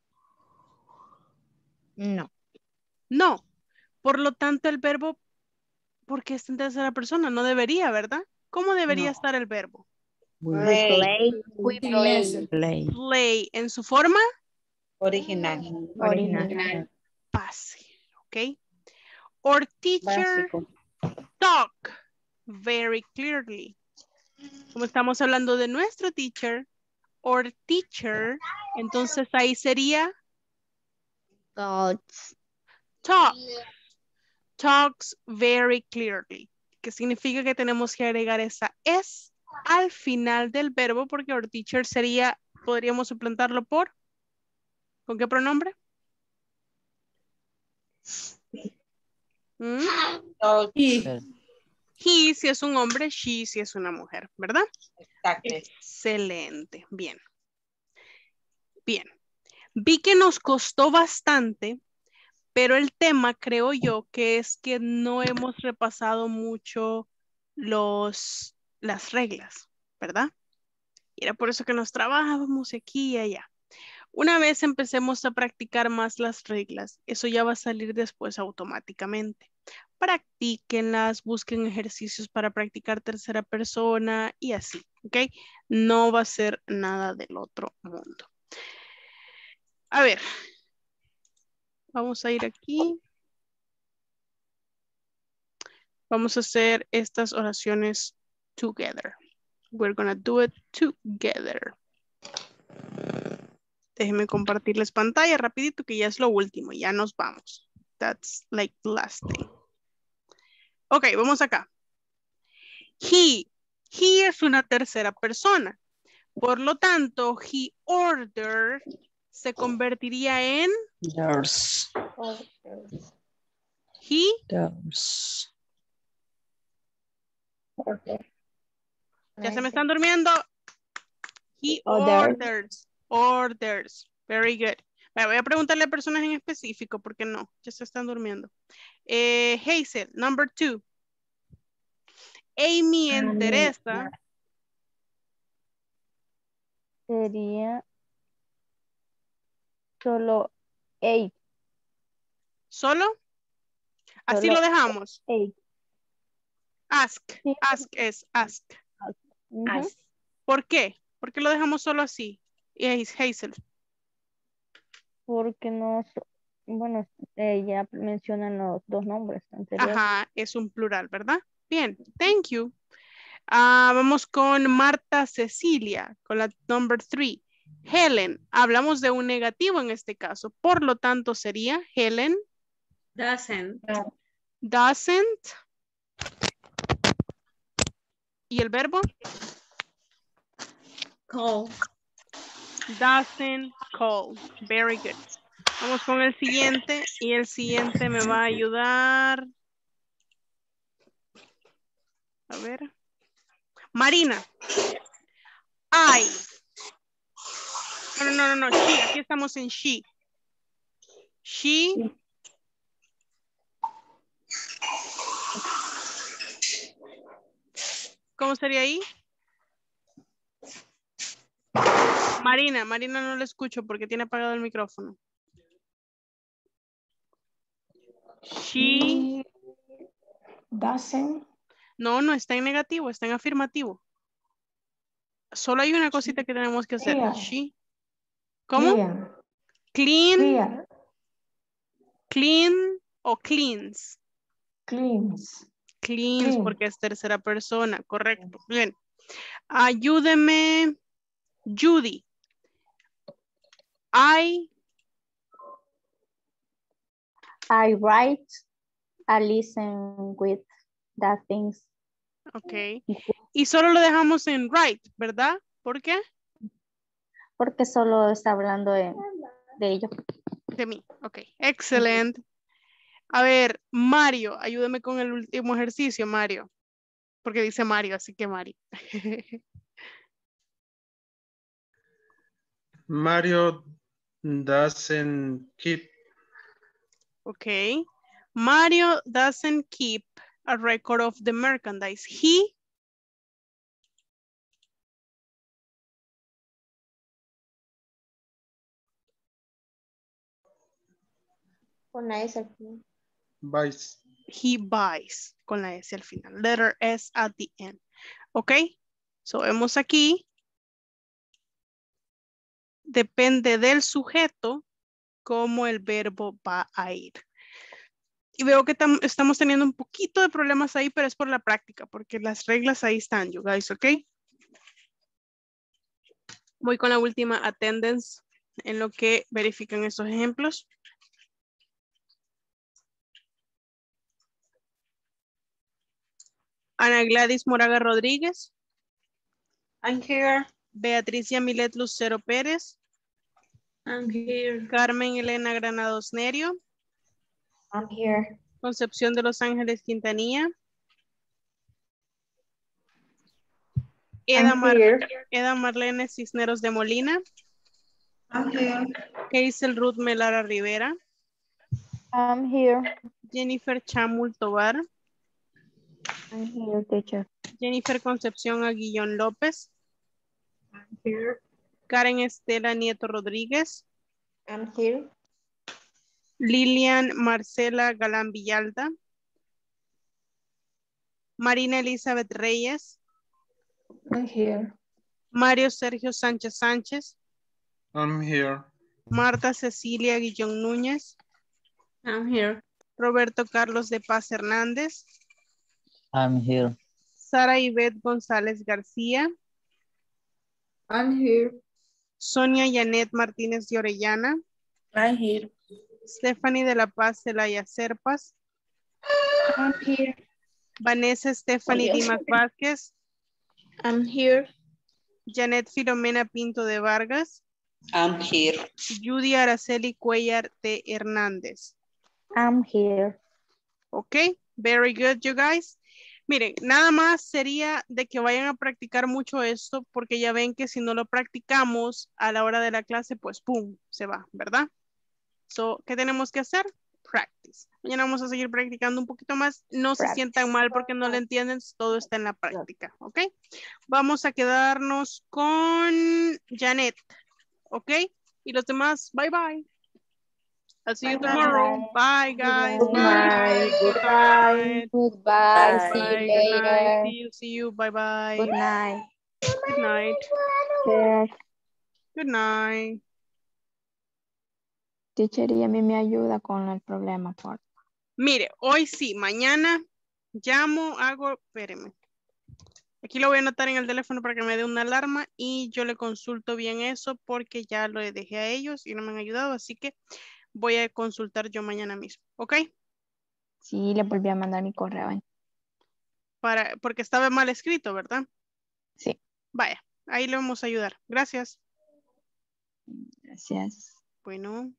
No. No. Por lo tanto, el verbo, porque está en tercera persona, no debería, ¿verdad? ¿Cómo debería estar el verbo? Play. Play. ¿En su forma? Original. Pase. ¿Ok? Our teacher talk very clearly. Como estamos hablando de nuestro teacher, or teacher, entonces ahí sería talks very clearly, que significa que tenemos que agregar esa S al final del verbo porque our teacher sería, podríamos suplantarlo por, ¿con qué pronombre? He si es un hombre, she si es una mujer, ¿verdad? Exacto. Excelente, bien. Bien. Vi que nos costó bastante, pero el tema creo yo que es que no hemos repasado mucho las reglas, ¿verdad? Y era por eso que nos trabajábamos aquí y allá. Una vez empecemos a practicar más las reglas, eso ya va a salir después automáticamente. Practíquenlas, busquen ejercicios para practicar tercera persona y así, ¿ok? No va a ser nada del otro mundo. A ver, vamos a ir aquí. Vamos a hacer estas oraciones together. We're gonna do it together. Déjenme compartirles pantalla rapidito que ya es lo último. Ya nos vamos. That's like the last thing. Ok, vamos acá. He es una tercera persona. Por lo tanto, he ordered se convertiría en Theirs. he. Theirs. Ya se me están durmiendo. He Orders. orders. Very good. Voy a preguntarle a personas en específico porque no, ya se están durmiendo. Hazel, number 2. Amy and Teresa. Sería solo 8. ¿Solo? Así Solo lo dejamos. 8. Ask. Ask es ask. Ujú. ¿Por qué? ¿Por qué lo dejamos solo así? Y Hazel. Porque no, bueno, ya mencionan los dos nombres anteriores. Ajá, es un plural, ¿verdad? Bien, thank you. Vamos con Marta Cecilia, con la number 3. Helen, hablamos de un negativo en este caso, por lo tanto sería Helen Doesn't. doesn't. ¿Y el verbo? Call. Doesn't call. Very good. Vamos con el siguiente y el siguiente me va a ayudar. A ver. Marina. I. No. She. Aquí estamos en she. She. ¿Cómo sería ahí? Marina no la escucho porque tiene apagado el micrófono. She doesn't. No está en negativo, está en afirmativo. Solo hay una cosita que tenemos que hacer. Clear. She. ¿Cómo? Clear. Clean. Clean o cleans. Cleans. Cleans porque es tercera persona, correcto. Bien. Ayúdeme, Judy. I write, I listen with the things. Ok. Y solo lo dejamos en write, ¿verdad? ¿Por qué? Porque solo está hablando de ello. De mí. Ok. Excelente. A ver, Mario, ayúdame con el último ejercicio, Mario. Porque dice Mario, así que Mario. Mario doesn't keep. Ok. Mario doesn't keep a record of the merchandise. He. Con la S al final. Buys. He buys. Con la S al final. Letter S at the end. Ok. So vemos aquí. Depende del sujeto cómo el verbo va a ir. Y veo que estamos teniendo un poquito de problemas ahí, pero es por la práctica, porque las reglas ahí están, you guys, ¿ok? Voy con la última attendance en lo que verifican estos ejemplos. Ana Gladys Moraga Rodríguez. I'm here. Beatriz Yamilet Lucero Pérez. I'm here. Carmen Elena Granados Nerio. I'm here. Concepción de Los Ángeles Quintanilla. Eda Marlene Cisneros de Molina. I'm here. Hazel Ruth Melara Rivera. I'm here. Jennifer Chamul Tobar. I'm here, teacher. Jennifer Concepción Aguillón López. I'm here. Karen Estela Nieto Rodríguez. I'm here. Lilian Marcela Galán Villalta. Marina Elizabeth Reyes. I'm here. Mario Sergio Sánchez Sánchez. I'm here. Marta Cecilia Guillón Núñez. I'm here. Roberto Carlos de Paz Hernández. I'm here. Sara Ivette González García. I'm here. Sonia Janet Martínez de Orellana. I'm here. Stephanie de la Paz Celaya Serpas. I'm here. Vanessa Stephanie Dimas Vázquez. I'm here. Janet Filomena Pinto de Vargas. I'm here. Judy Araceli Cuellar de Hernández. I'm here. Ok, very good, you guys. Miren, nada más sería de que vayan a practicar mucho esto, porque ya ven que si no lo practicamos a la hora de la clase, pues pum, se va, ¿verdad? So, ¿qué tenemos que hacer? Practice. Mañana vamos a seguir practicando un poquito más. No se sientan mal porque no le entienden, todo está en la práctica, ¿ok? Vamos a quedarnos con Janet, ¿ok? Y los demás, bye bye. I'll see you tomorrow. Bye, guys. Good night. Good night. Goodbye. Bye. See you Good night. later. See you. Bye bye. Good night. Good night. Teacher, Good night. teacher, y a mí me ayuda con el problema, por favor. Mire, hoy sí, mañana llamo, hago, espéreme. Aquí lo voy a anotar en el teléfono para que me dé una alarma y yo le consulto bien eso porque ya lo dejé a ellos y no me han ayudado, así que voy a consultar yo mañana mismo, ¿ok? Sí, le volví a mandar mi correo. Porque estaba mal escrito, ¿verdad? Sí. Vaya, ahí le vamos a ayudar. Gracias. Gracias. Bueno.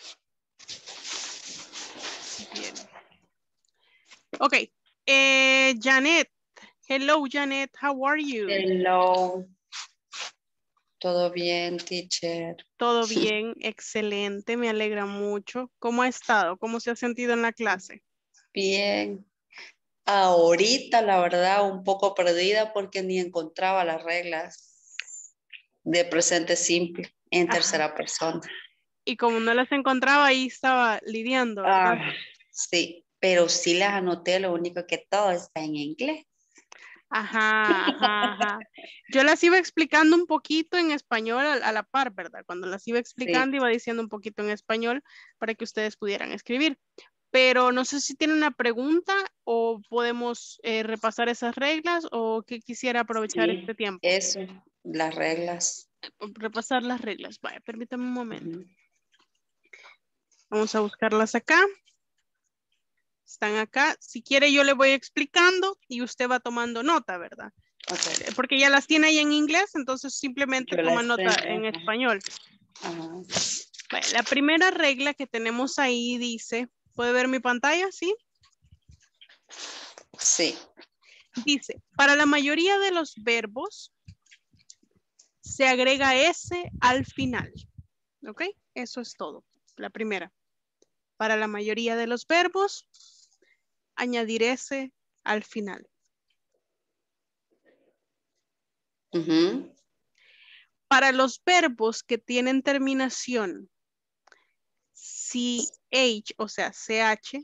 Bien. Ok. Janet. Hello, Janet. How are you? Hello. Todo bien, teacher. Todo bien, excelente, me alegra mucho. ¿Cómo ha estado? ¿Cómo se ha sentido en la clase? Bien. Ahorita, la verdad, un poco perdida porque ni encontraba las reglas de presente simple en tercera persona. Y como no las encontraba, ahí estaba lidiando, ¿verdad? Sí, pero sí las anoté, lo único que todo está en inglés. Ajá. Yo las iba explicando un poquito en español a la par, ¿verdad? Cuando las iba explicando, iba diciendo un poquito en español para que ustedes pudieran escribir. Pero no sé si tienen una pregunta o podemos repasar esas reglas o que quisiera aprovechar este tiempo. Eso, las reglas. Repasar las reglas. Vaya, permítame un momento. Vamos a buscarlas acá. Están acá. Si quiere yo le voy explicando y usted va tomando nota, ¿verdad? Okay. Porque ya las tiene ahí en inglés, entonces simplemente toma nota en español. Vale, la primera regla que tenemos ahí dice, ¿puede ver mi pantalla? ¿Sí? Sí. Dice, para la mayoría de los verbos se agrega S al final. ¿Ok? Eso es todo. La primera. Para la mayoría de los verbos, añadir S al final. Para los verbos que tienen terminación CH, o sea, CH,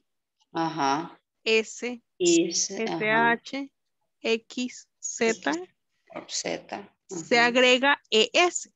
S, SH, X, Z, se agrega ES.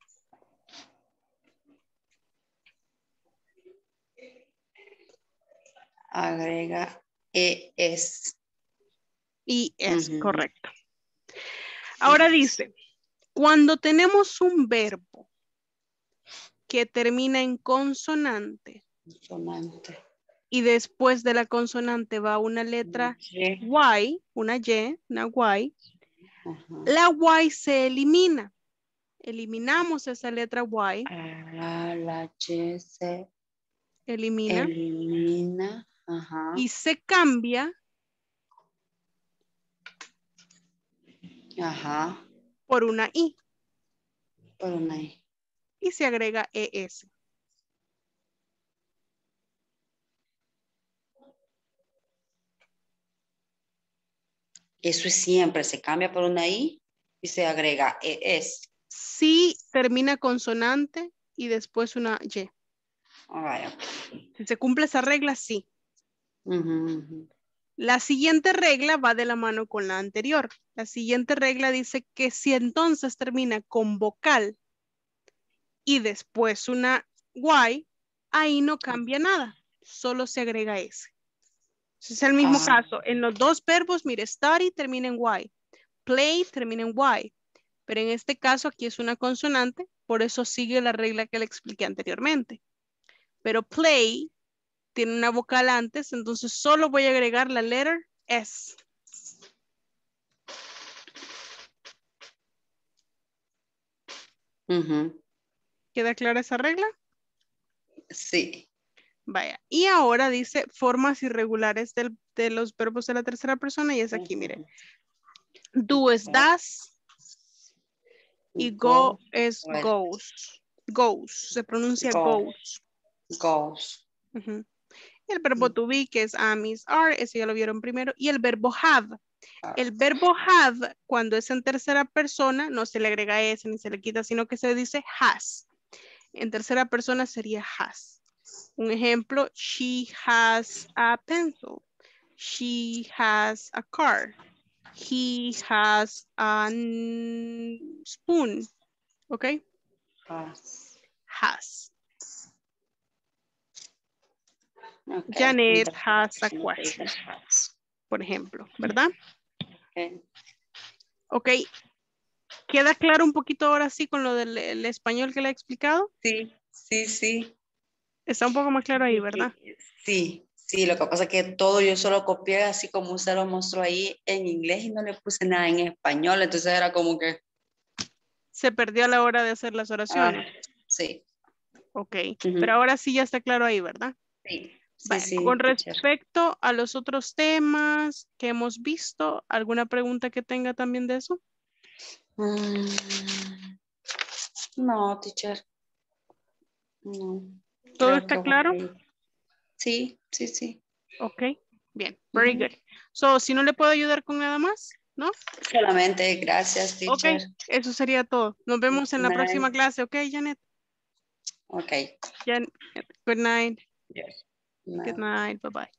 Agrega ES. Y es correcto. Ahora dice, cuando tenemos un verbo que termina en consonante y después de la consonante va una letra Y, una Y, una Y, la Y se elimina. Eliminamos esa letra Y. La Y se elimina. Y se cambia por una I. Y se agrega ES. Eso es siempre, se cambia por una I y se agrega ES. Sí, termina consonante y después una Y. Si se cumple esa regla, sí. La siguiente regla va de la mano con la anterior. La siguiente regla dice que si entonces termina con vocal y después una Y, ahí no cambia nada, solo se agrega S. Es el mismo caso. En los dos verbos, mire, study termina en Y, play termina en Y, pero en este caso aquí es una consonante, por eso sigue la regla que le expliqué anteriormente. Pero play tiene una vocal antes, entonces solo voy a agregar la letter S. ¿Queda clara esa regla? Sí. Vaya. Y ahora dice formas irregulares de los verbos de la tercera persona y es aquí, miren. Do es das y go es goes. Goes, se pronuncia goes. Goes. Ujú. El verbo to be, que es am, is, are, ese ya lo vieron primero. Y el verbo have. El verbo have, cuando es en tercera persona, no se le agrega S ni se le quita, sino que se dice has. En tercera persona sería has. Un ejemplo, she has a pencil. She has a car. He has a spoon. ¿Ok? Has. Okay. Janet has a question. Por ejemplo, ¿verdad? Okay. Ok. ¿Queda claro un poquito ahora sí con lo del el español que le he explicado? Sí, sí, sí. Está un poco más claro ahí, ¿verdad? Sí, sí, lo que pasa es que todo yo solo copié así como usted lo mostró ahí en inglés y no le puse nada en español, entonces era como que... Se perdió a la hora de hacer las oraciones. Sí. Ok, pero ahora sí ya está claro ahí, ¿verdad? Sí, sí, Vale. sí. Con teacher. respecto a los otros temas que hemos visto, ¿alguna pregunta que tenga también de eso? No, teacher. No. ¿Todo Creo está que claro? Sí, sí, sí. Ok, bien, very good. So, si no le puedo ayudar con nada más, ¿no? Solamente gracias, teacher. Ok, eso sería todo. Nos vemos en la próxima clase, ¿ok, Janet? Ok. Good night. Yes. Good night, bye-bye.